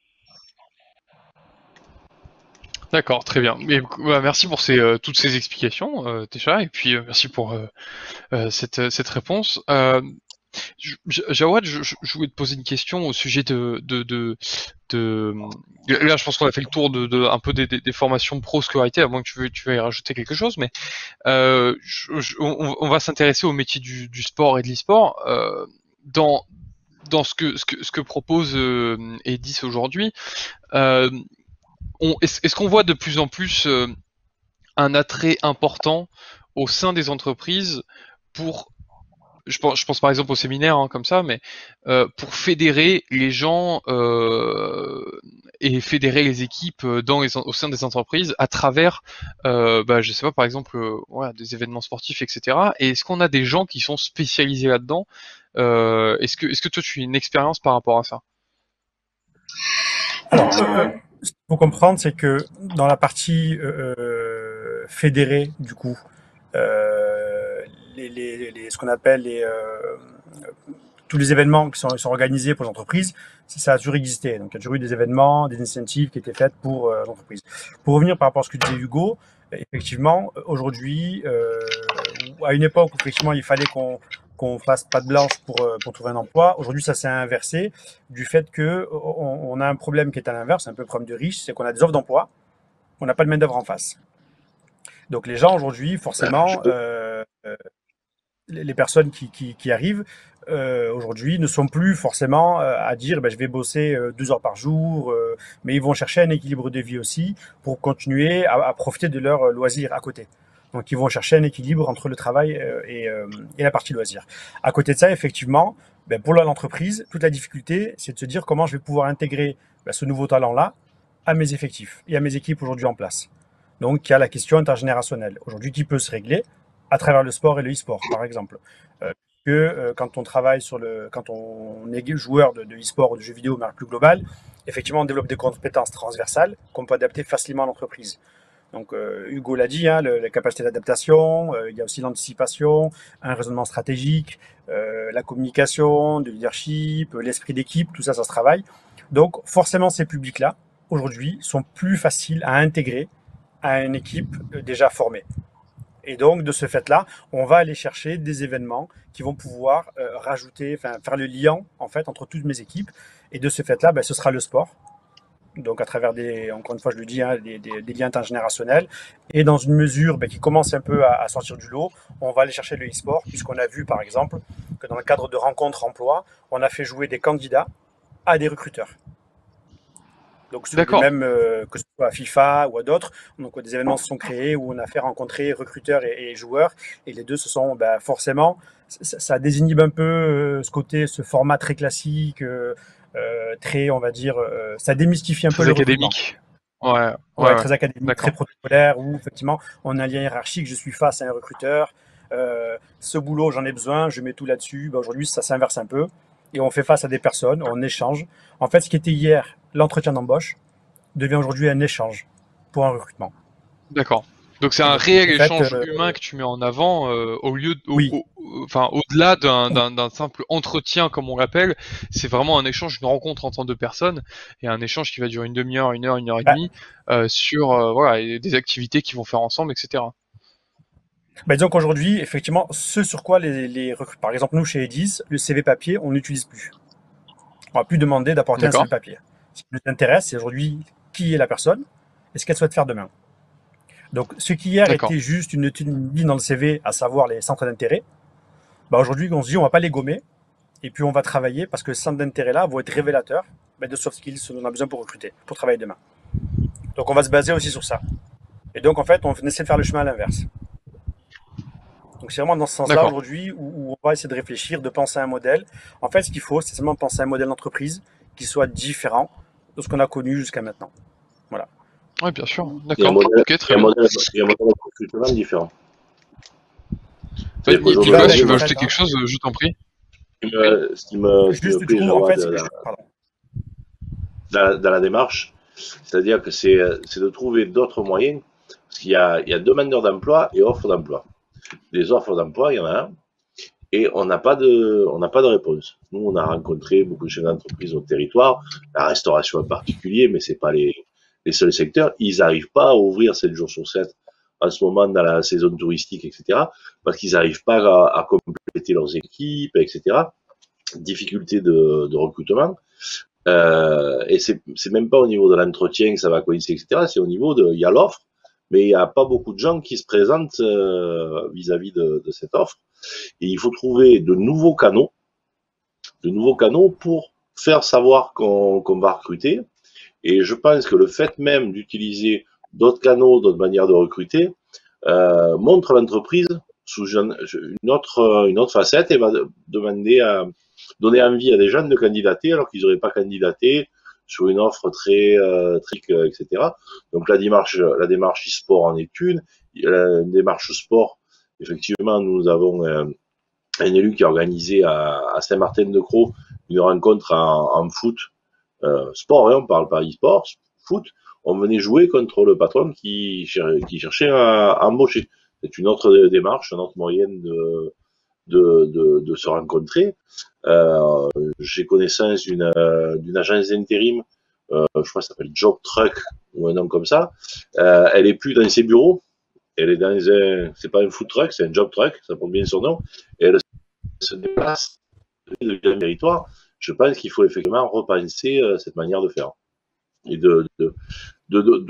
D'accord, très bien. Mais, bah, merci pour ces, euh, toutes ces explications, euh, déjà, et puis euh, merci pour euh, euh, cette, cette réponse. Euh, Jawad, je, je voulais te poser une question au sujet de, de, de, de... là, je pense qu'on a fait le tour de, de un peu des, des, des formations pro scolarité, à moins que tu veuilles, tu veuilles rajouter quelque chose, mais euh, je, je, on, on va s'intéresser au métier du, du sport et de l'e-sport euh, dans dans ce que ce que ce que propose euh, Edis aujourd'hui. Euh, on, est-ce, est-ce qu'on voit de plus en plus euh, un attrait important au sein des entreprises pour Je pense, je pense par exemple au séminaire, hein, comme ça, mais euh, pour fédérer les gens euh, et fédérer les équipes dans les, au sein des entreprises à travers, euh, bah, je sais pas, par exemple, euh, voilà, des événements sportifs, et cetera. Et est-ce qu'on a des gens qui sont spécialisés là-dedans euh, Est-ce que, est-ce que toi, tu as une expérience par rapport à ça?
Alors, euh, ce qu'il faut comprendre, c'est que dans la partie euh, fédérée, du coup, euh, les, les, les, ce qu'on appelle les, euh, tous les événements qui sont, qui sont organisés pour les entreprises, ça a toujours existé. Donc, il y a toujours eu des événements, des incentives qui étaient faits pour euh, l'entreprise. Pour revenir par rapport à ce que disait Hugo, effectivement, aujourd'hui, euh, à une époque où effectivement il fallait qu'on qu'on fasse pas de blanche pour, pour trouver un emploi. Aujourd'hui, ça s'est inversé du fait que on, on a un problème qui est à l'inverse, un peu le problème de riche, c'est qu'on a des offres d'emploi, on n'a pas de main d'œuvre en face. Donc les gens aujourd'hui, forcément, euh, les personnes qui, qui, qui arrivent euh, aujourd'hui ne sont plus forcément euh, à dire ben, je vais bosser euh, deux heures par jour, euh, mais ils vont chercher un équilibre de vie aussi pour continuer à, à profiter de leurs loisirs à côté. Donc, ils vont chercher un équilibre entre le travail euh, et, euh, et la partie loisirs. À côté de ça, effectivement, ben, pour l'entreprise, toute la difficulté, c'est de se dire comment je vais pouvoir intégrer ben, ce nouveau talent-là à mes effectifs et à mes équipes aujourd'hui en place. Donc, il y a la question intergénérationnelle. Aujourd'hui, qui peut se régler à travers le sport et le e-sport, par exemple. Euh, que euh, quand on travaille sur le, quand on est joueur de, de e-sport ou de jeux vidéo, mais plus global, effectivement, on développe des compétences transversales qu'on peut adapter facilement à l'entreprise. Donc, euh, Hugo l'a dit, hein, le, la capacité d'adaptation, euh, il y a aussi l'anticipation, un raisonnement stratégique, euh, la communication, le leadership, l'esprit d'équipe, tout ça, ça se travaille. Donc, forcément, ces publics-là, aujourd'hui, sont plus faciles à intégrer à une équipe déjà formée. Et donc, de ce fait-là, on va aller chercher des événements qui vont pouvoir euh, rajouter, enfin, faire le lien, en fait, entre toutes mes équipes. Et de ce fait-là, ben, ce sera le sport. Donc, à travers des, encore une fois, je le dis, hein, des, des, des liens intergénérationnels. Et dans une mesure ben, qui commence un peu à, à sortir du lot, on va aller chercher le e-sport, puisqu'on a vu, par exemple, que dans le cadre de rencontres emploi, on a fait jouer des candidats à des recruteurs. Donc, même euh, que ce soit à FIFA ou à d'autres, donc des événements se sont créés où on a fait rencontrer recruteurs et, et joueurs, et les deux se sont ben, forcément, ça, ça désinhibe un peu euh, ce côté, ce format très classique, euh, euh, très, on va dire, euh, ça démystifie un
très
peu le
académique. Ouais, ouais,
ouais, très académique, très protocolaire, où effectivement on a un lien hiérarchique, je suis face à un recruteur, euh, ce boulot j'en ai besoin, je mets tout là-dessus. Ben, aujourd'hui ça s'inverse un peu. Et on fait face à des personnes, on échange. En fait, ce qui était hier l'entretien d'embauche devient aujourd'hui un échange pour un recrutement.
D'accord. Donc c'est un
Donc,
réel
en fait,
échange
euh,
humain que tu mets en avant, euh, au lieu, de, au-
oui,
au- enfin au-delà d'un d'un- d'un simple entretien comme on l'appelle, c'est vraiment un échange, une rencontre entre deux personnes et un échange qui va durer une demi-heure, une heure, une heure et
bah,
demie euh, sur euh, voilà et des activités qu'ils vont faire ensemble, et cetera.
bah, disons qu'aujourd'hui, effectivement, ce sur quoi les, les recrues, par exemple, nous chez Edis, le C V papier, on n'utilise plus. On va plus demander d'apporter un
D'accord,
C V papier. Ce qui nous intéresse, c'est aujourd'hui qui est la personne et ce qu'elle souhaite faire demain. Donc, ce qui hier
d'accord,
était juste une, une ligne dans le C V, à savoir les centres d'intérêt, bah aujourd'hui, on se dit, on va pas les gommer et puis on va travailler parce que ces centres d'intérêt-là vont être révélateurs bah, de soft skills dont on a besoin pour recruter, pour travailler demain. Donc, on va se baser aussi sur ça. Et donc, en fait, on essaie de faire le chemin à l'inverse. Donc, c'est vraiment dans ce sens-là
d'accord.
aujourd'hui où, où on va essayer de réfléchir, de penser à un modèle. En fait, ce qu'il faut, c'est seulement penser à un modèle d'entreprise qui soit différent de ce qu'on a connu jusqu'à maintenant. Voilà.
Ouais, bien sûr.
Il y a un
D'accord.
modèle,
Ok,
il y
très
a un
bien.
modèle, il y a un modèle de recrutement différent.
Ouais,
C'est-à-dire
Ni-
qu'aujourd'hui,
Nicolas,
Bah,
si tu veux
en
ajouter
fait,
quelque
hein,
chose, euh, je t'en prie.
ce qui me, ce qui me, ce qui me
juste du
plaît,
coup, en fait,
Jawad,
c'est-
dans,
pardon.
dans- dans la démarche, c'est-à-dire que c'est c'est de trouver d'autres moyens, parce qu'il y a, il y a demandeurs d'emploi et offres d'emploi. Les offres d'emploi, il y en a un, et on n'a pas de, on n'a pas de réponse. Nous, on a rencontré beaucoup de chefs d'entreprise au territoire, la restauration en particulier, mais c'est pas les, les seuls secteurs. Ils n'arrivent pas à ouvrir sept jours sur sept en ce moment dans la saison touristique, et cetera, parce qu'ils n'arrivent pas à, à compléter leurs équipes, et cetera. Difficulté de, de recrutement. Euh, et c'est, c'est même pas au niveau de l'entretien que ça va coincer, et cetera. C'est au niveau de, il y a l'offre, mais il n'y a pas beaucoup de gens qui se présentent euh, vis-à-vis de, de cette offre. Et il faut trouver de nouveaux canaux, de nouveaux canaux pour faire savoir qu'on, qu'on va recruter. Et je pense que le fait même d'utiliser d'autres canaux, d'autres manières de recruter, euh, montre l'entreprise sous une autre, une autre facette et va demander à donner envie à des jeunes de candidater alors qu'ils n'auraient pas candidaté sur une offre très euh, trick, et cetera. Donc la démarche, la démarche e-sport en est une. La démarche sport, effectivement, nous avons euh, un élu qui a organisé à, à Saint-Martin-de-Croix une rencontre en, en foot, euh, sport, hein, on parle pas e-sport, foot. On venait jouer contre le patron qui, cher- qui cherchait à, à embaucher. C'est une autre démarche, une autre moyenne de, de, de, de se rencontrer. Euh, j'ai connaissance d'une, euh, d'une agence d'intérim, euh, je crois que ça s'appelle Job Truck ou un nom comme ça. Euh, elle est plus dans ses bureaux, elle est dans un, c'est pas un food truck, c'est un job truck, ça porte bien son nom, et elle se déplace de le territoire. Je pense qu'il faut effectivement repenser euh, cette manière de faire et de, de, de, de,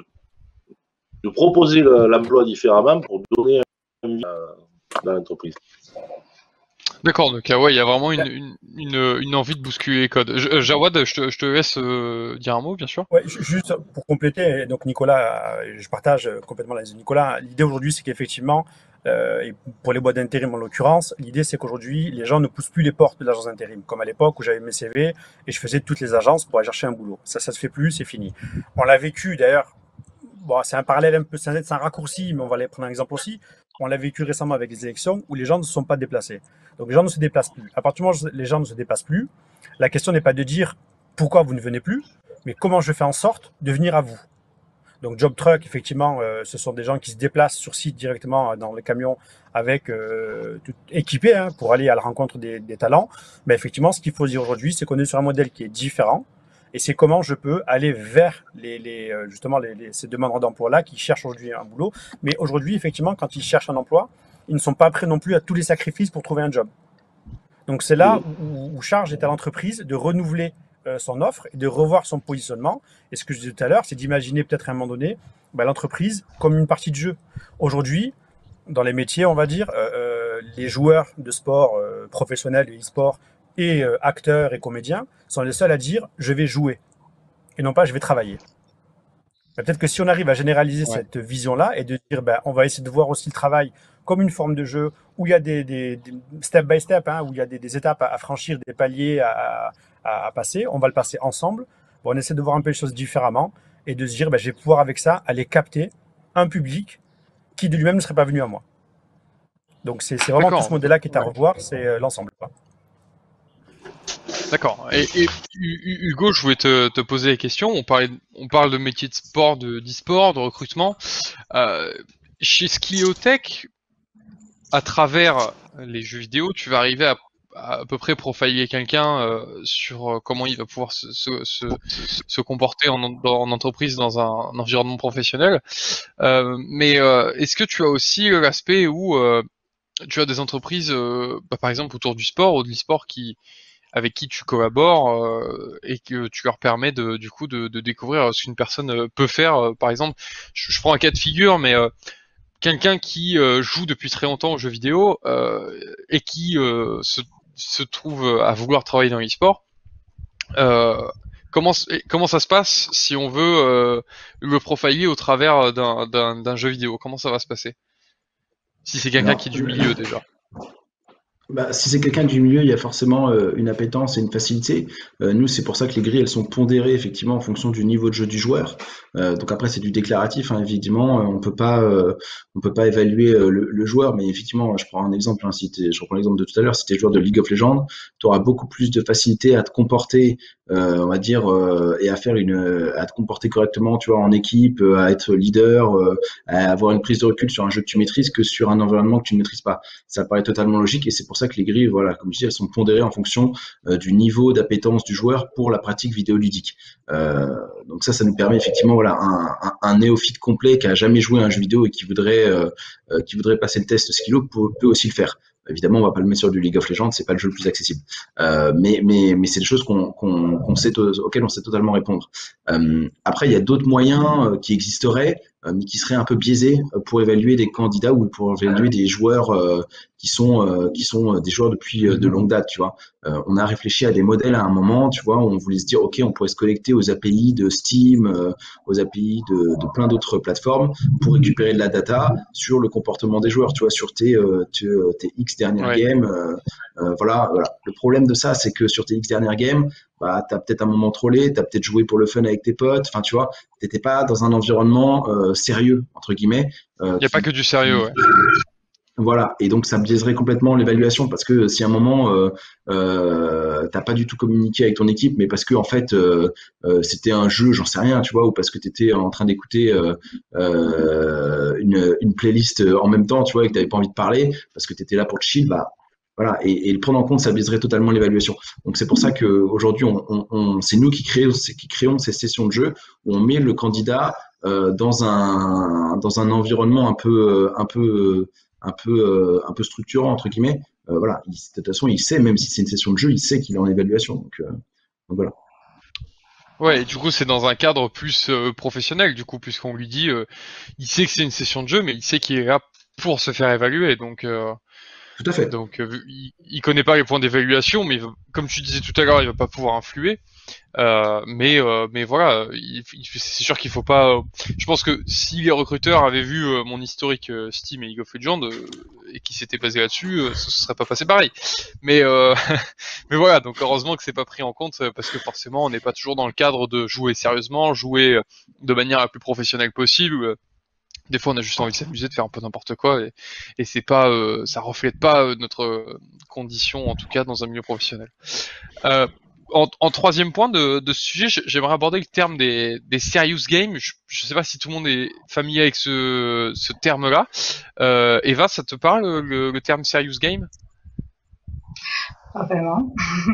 de proposer le, l'emploi différemment pour donner un vie dans l'entreprise.
D'accord, donc ah ouais, il y a vraiment une, une, une, une envie de bousculer les codes. Je- euh, Jawad, je te, je te laisse euh, dire un mot, bien sûr.
Ouais, ju- juste pour compléter, donc Nicolas, euh, je partage complètement la de Nicolas. L'idée aujourd'hui, c'est qu'effectivement, euh, et pour les boîtes d'intérim en l'occurrence, l'idée c'est qu'aujourd'hui, les gens ne poussent plus les portes de l'agence d'intérim, comme à l'époque où j'avais mes C V et je faisais toutes les agences pour aller chercher un boulot. Ça, ça se fait plus, c'est fini. On l'a vécu d'ailleurs. Bon, c'est un parallèle un peu, c'est un, c'est un raccourci, mais on va aller prendre un exemple aussi. On l'a vécu récemment avec les élections où les gens ne se sont pas déplacés. Donc les gens ne se déplacent plus. À partir du moment où les gens ne se déplacent plus, la question n'est pas de dire pourquoi vous ne venez plus, mais comment je fais en sorte de venir à vous. Donc Job Truck, effectivement, euh, ce sont des gens qui se déplacent sur site directement dans les camions avec euh, tout équipés hein, pour aller à la rencontre des, des talents. Mais effectivement, ce qu'il faut dire aujourd'hui, c'est qu'on est sur un modèle qui est différent. Et c'est comment je peux aller vers les, les justement les, les, ces demandeurs d'emploi-là qui cherchent aujourd'hui un boulot. Mais aujourd'hui, effectivement, quand ils cherchent un emploi, ils ne sont pas prêts non plus à tous les sacrifices pour trouver un job. Donc c'est là où, où charge est à l'entreprise de renouveler euh, son offre et de revoir son positionnement. Et ce que je disais tout à l'heure, c'est d'imaginer peut-être à un moment donné ben, l'entreprise comme une partie de jeu. Aujourd'hui, dans les métiers, on va dire, euh, euh, les joueurs de sport euh, professionnels et e-sport et euh, acteurs et comédiens sont les seuls à dire je vais jouer et non pas je vais travailler. Ben, peut-être que si on arrive à généraliser ouais. cette vision-là et de dire ben, on va essayer de voir aussi le travail comme une forme de jeu où il y a des, des, des step by step, hein, où il y a des, des étapes à, à franchir, des paliers à, à, à passer, on va le passer ensemble. Bon, on essaie de voir un peu les choses différemment et de se dire ben, je vais pouvoir avec ça aller capter un public qui de lui-même ne serait pas venu à moi. Donc c'est, c'est vraiment D'accord. tout ce modèle-là qui est à revoir, c'est euh, l'ensemble. Quoi.
D'accord. Et, et Hugo, je voulais te, te poser la question. On, parlait, on parle de métier de sport, de, d'e-sport, de recrutement. Euh, chez Skillotech, à travers les jeux vidéo, tu vas arriver à à peu près profiler quelqu'un euh, sur euh, comment il va pouvoir se, se, se, se comporter en, en entreprise dans un, un environnement professionnel. Euh, mais euh, est-ce que tu as aussi l'aspect où euh, tu as des entreprises, euh, bah, par exemple autour du sport ou de l'e-sport, qui avec qui tu collabores euh, et que tu leur permets de, du coup de, de découvrir ce qu'une personne peut faire. Euh, par exemple, je, je prends un cas de figure, mais euh, quelqu'un qui euh, joue depuis très longtemps aux jeux vidéo euh, et qui euh, se se trouve à vouloir travailler dans l'e-sport, euh, comment comment ça se passe si on veut euh, le profiler au travers d'un d'un d'un jeu vidéo? Comment ça va se passer? Si c'est quelqu'un
Alors,
qui est du milieu déjà.
Bah, si c'est quelqu'un du milieu, il y a forcément euh, une appétence et une facilité. Euh, nous, c'est pour ça que les grilles, elles sont pondérées effectivement en fonction du niveau de jeu du joueur. Euh, donc après, c'est du déclaratif, hein, évidemment. Euh, on peut pas, euh, on peut pas évaluer euh, le, le joueur, mais effectivement, je prends un exemple. Hein, si t'es- je reprends l'exemple de tout à l'heure. Si tu es joueur de League of Legends, tu auras beaucoup plus de facilité à te comporter, euh, on va dire, euh, et à faire une, à te comporter correctement, tu vois, en équipe, euh, à être leader, euh, à avoir une prise de recul sur un jeu que tu maîtrises que sur un environnement que tu ne maîtrises pas. Ça paraît totalement logique et c'est pour ça que les grilles, voilà, comme je dis, elles sont pondérées en fonction euh, du niveau d'appétence du joueur pour la pratique vidéoludique. Euh, donc ça, ça nous permet effectivement, voilà, un, un, un néophyte complet qui a jamais joué à un jeu vidéo et qui voudrait, euh, euh, qui voudrait passer le test Skillo peut, peut aussi le faire. Évidemment, on va pas le mettre sur du League of Legends, c'est pas le jeu le plus accessible. Euh, mais mais mais c'est des choses qu'on qu'on qu'on sait auxquelles on sait totalement répondre. Euh, après, il y a d'autres moyens euh, qui existeraient, euh, mais qui seraient un peu biaisés euh, pour évaluer des candidats ou pour évaluer des joueurs euh, qui sont euh, qui sont des joueurs depuis euh, de longue date, tu vois. Euh, on a réfléchi à des modèles à un moment, tu vois, où on voulait se dire, ok, on pourrait se connecter aux A P I de Steam, euh, aux A P I de, de plein d'autres plateformes pour récupérer de la data sur le comportement des joueurs, tu vois, sur tes euh, tes, tes X dernières
Ouais.
games. Euh, euh, voilà, voilà. Le problème de ça, c'est que sur tes X dernières games, bah, t'as peut-être un moment trollé, t'as peut-être joué pour le fun avec tes potes. Enfin, tu vois, t'étais pas dans un environnement euh, sérieux entre guillemets. Euh,
Il n'y a pas
qui,
que du sérieux,
qui,
ouais.
Voilà, et donc ça biaiserait complètement l'évaluation parce que si à un moment euh, euh, t'as pas du tout communiqué avec ton équipe, mais parce que en fait euh, euh, c'était un jeu, j'en sais rien, tu vois, ou parce que t'étais en train d'écouter euh, euh, une, une playlist en même temps, tu vois, et que t'avais pas envie de parler parce que t'étais là pour te chill, bah voilà, et, et le prendre en compte, ça biaiserait totalement l'évaluation. Donc c'est pour ça que aujourd'hui, on, on, on, c'est nous qui créons, qui créons ces sessions de jeu où on met le candidat euh, dans un dans un environnement un peu un peu un peu euh, un peu structurant entre guillemets. Euh, voilà, il, de toute façon, il sait, même si c'est une session de jeu, il sait qu'il est en évaluation. Donc, euh, donc voilà.
Ouais, et du coup, c'est dans un cadre plus euh, professionnel, du coup, puisqu'on lui dit, euh, il sait que c'est une session de jeu, mais il sait qu'il est là pour se faire évaluer, donc. Euh...
Tout à fait.
Donc, euh, il, il connaît pas les points d'évaluation, mais comme tu disais tout à l'heure, il va pas pouvoir influer. Euh, mais euh, mais voilà, il, il, c'est sûr qu'il faut pas. Euh, je pense que si les recruteurs avaient vu euh, mon historique euh, Steam et League of Legends euh, et qui s'étaient basés là-dessus, euh, ce, ce serait pas passé pareil. Mais euh, mais voilà, donc heureusement que c'est pas pris en compte euh, parce que forcément on n'est pas toujours dans le cadre de jouer sérieusement, jouer euh, de manière la plus professionnelle possible. Des fois, on a juste envie de s'amuser, de faire un peu n'importe quoi, et, et c'est pas, euh, ça reflète pas euh, notre euh, condition, en tout cas dans un milieu professionnel. Euh, en, en troisième point de, de ce sujet, j'aimerais aborder le terme des, des serious games. Je, je sais pas si tout le monde est familier avec ce, ce terme-là. Euh, Eva, ça te parle le, le terme serious game?
Pas vraiment.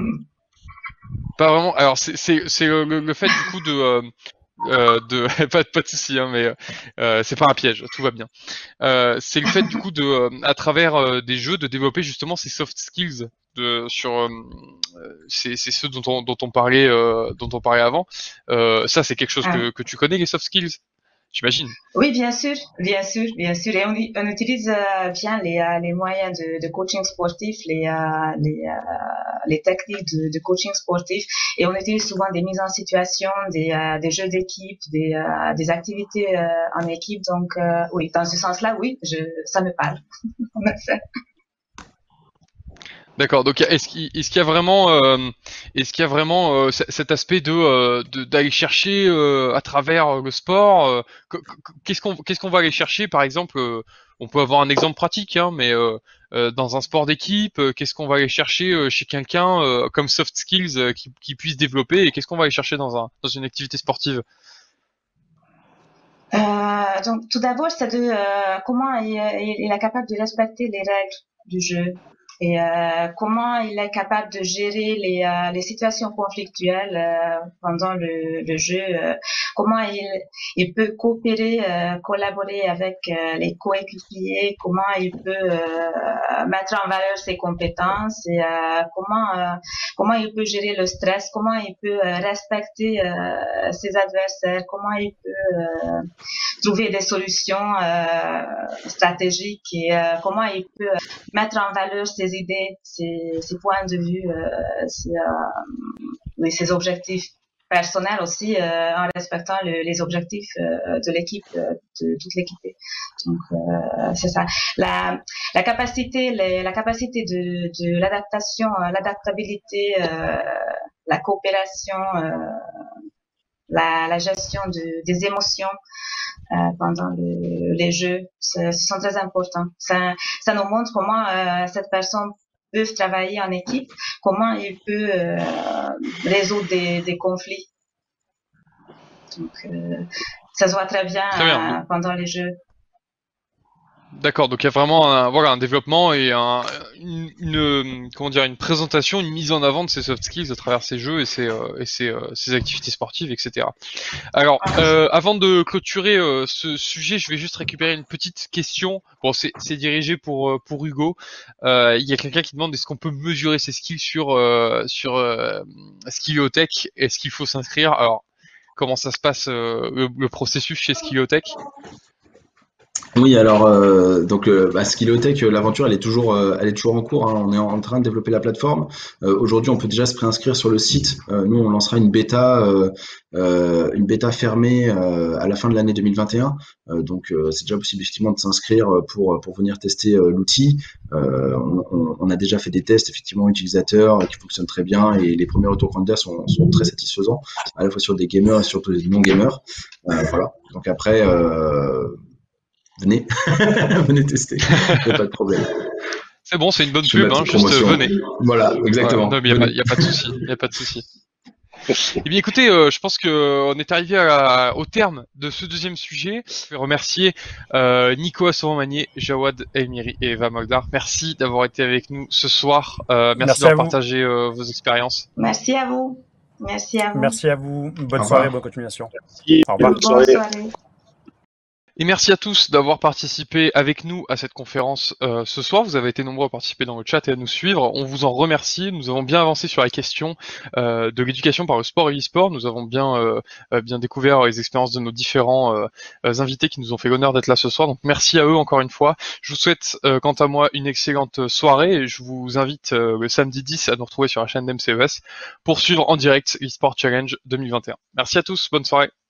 Pas vraiment. Alors c'est c'est c'est le, le fait du coup de euh, euh, de pas pas de souci hein, mais euh, c'est pas un piège, tout va bien. Euh, c'est le fait du coup de euh, à travers euh, des jeux de développer justement ces soft skills de sur euh, c'est c'est ceux dont on dont on parlait euh, dont on parlait avant. Euh, ça c'est quelque chose
Ah.
que que tu connais, les soft skills, j'imagine.
Oui, bien sûr, bien sûr, bien sûr. Et on, on utilise euh, bien les, euh, les moyens de, de coaching sportif, les, euh, les, euh, les techniques de, de coaching sportif. Et on utilise souvent des mises en situation, des, euh, des jeux d'équipe, des, euh, des activités euh, en équipe. Donc, euh, oui, dans ce sens-là, oui, je, ça me parle. En effet.
D'accord. Donc est-ce qu'il est-ce qu'il y a vraiment euh, est-ce qu'il y a vraiment euh, c- cet aspect de euh, de- d'aller chercher euh, à travers le sport euh, que- que- qu'est-ce qu'on qu'est-ce qu'on va aller chercher par exemple euh, on peut avoir un exemple pratique hein, mais euh, euh, dans un sport d'équipe euh, qu'est-ce qu'on va aller chercher euh, chez quelqu'un euh, comme soft skills euh, qui qui puisse développer et qu'est-ce qu'on va aller chercher dans un dans une activité sportive?
Euh, donc, tout d'abord, c'est de euh, comment il, il, il est capable de respecter les règles du jeu et euh, comment il est capable de gérer les, euh, les situations conflictuelles euh, pendant le, le jeu, euh, comment il, il peut coopérer, euh, collaborer avec euh, les coéquipiers, comment il peut euh, mettre en valeur ses compétences et euh, comment euh, comment il peut gérer le stress, comment il peut euh, respecter euh, ses adversaires, comment il peut euh, trouver des solutions euh, stratégiques et euh, comment il peut mettre en valeur ses idées, ses, ses points de vue, euh, ses, euh, ses objectifs personnels aussi, euh, en respectant le, les objectifs euh, de l'équipe, euh, de toute l'équipe. Donc euh, c'est ça. La, la capacité, les, la capacité de, de l'adaptation, l'adaptabilité, euh, la coopération, euh, la, la gestion de, des émotions. Euh, pendant le, les jeux, ce sont très importants. Ça, ça nous montre comment euh, cette personne peut travailler en équipe, comment il peut euh, résoudre des, des conflits. Donc, euh, ça se voit très bien,
très bien.
Euh, pendant les jeux.
D'accord, donc il y a vraiment un, voilà, un développement et un, une, une, comment dire, une présentation, une mise en avant de ces soft skills à travers ces jeux et ces, euh, et ces, euh, ces activités sportives, et cetera. Alors, euh, avant de clôturer euh, ce sujet, je vais juste récupérer une petite question. Bon, c'est, c'est dirigé pour pour Hugo. Euh, il y a quelqu'un qui demande est-ce qu'on peut mesurer ses skills sur euh, sur euh, Skillotech. Est-ce qu'il faut s'inscrire? Alors, comment ça se passe euh, le, le processus chez Skillotech?
Oui, alors euh, donc euh, bah, Skillotech, euh, l'aventure elle est toujours euh, elle est toujours en cours, hein. On est en train de développer la plateforme. Euh, aujourd'hui, on peut déjà se préinscrire sur le site. Euh, nous, on lancera une bêta euh, euh, une bêta fermée euh, à la fin de l'année deux mille vingt et un. Euh, donc euh, c'est déjà possible effectivement de s'inscrire pour pour venir tester euh, l'outil. Euh, on, on a déjà fait des tests effectivement utilisateurs qui fonctionnent très bien et les premiers retours candidats sont, sont très satisfaisants, à la fois sur des gamers et surtout des non gamers. Euh, voilà. Donc après euh, venez, venez tester, il n'y a pas de problème.
C'est bon, c'est une bonne pub, hein, juste venez.
Voilà, exactement.
Ouais, il n'y a, a pas de souci, il n'y a pas de souci. Eh bien, écoutez, euh, je pense que on est arrivé à, à, au terme de ce deuxième sujet. Je vais remercier euh, Nico Assouran-Magnier, Jawad Elmiri et Eva Mogdar. Merci d'avoir été avec nous ce soir. Euh, merci, merci d'avoir partagé euh, vos expériences.
Merci à vous. Merci à vous.
Merci à vous. Bonne soirée, bonne continuation.
Merci.
Au revoir.
Bonne soirée.
Bonne soirée.
Et merci à tous d'avoir participé avec nous à cette conférence euh, ce soir. Vous avez été nombreux à participer dans le chat et à nous suivre. On vous en remercie. Nous avons bien avancé sur la question euh, de l'éducation par le sport et l'e-sport. Nous avons bien euh, bien découvert les expériences de nos différents euh, invités qui nous ont fait l'honneur d'être là ce soir. Donc merci à eux encore une fois. Je vous souhaite euh, quant à moi une excellente soirée et je vous invite euh, le samedi dix à nous retrouver sur la chaîne d'M C E S pour suivre en direct l'e-sport challenge deux mille vingt et un. Merci à tous. Bonne soirée.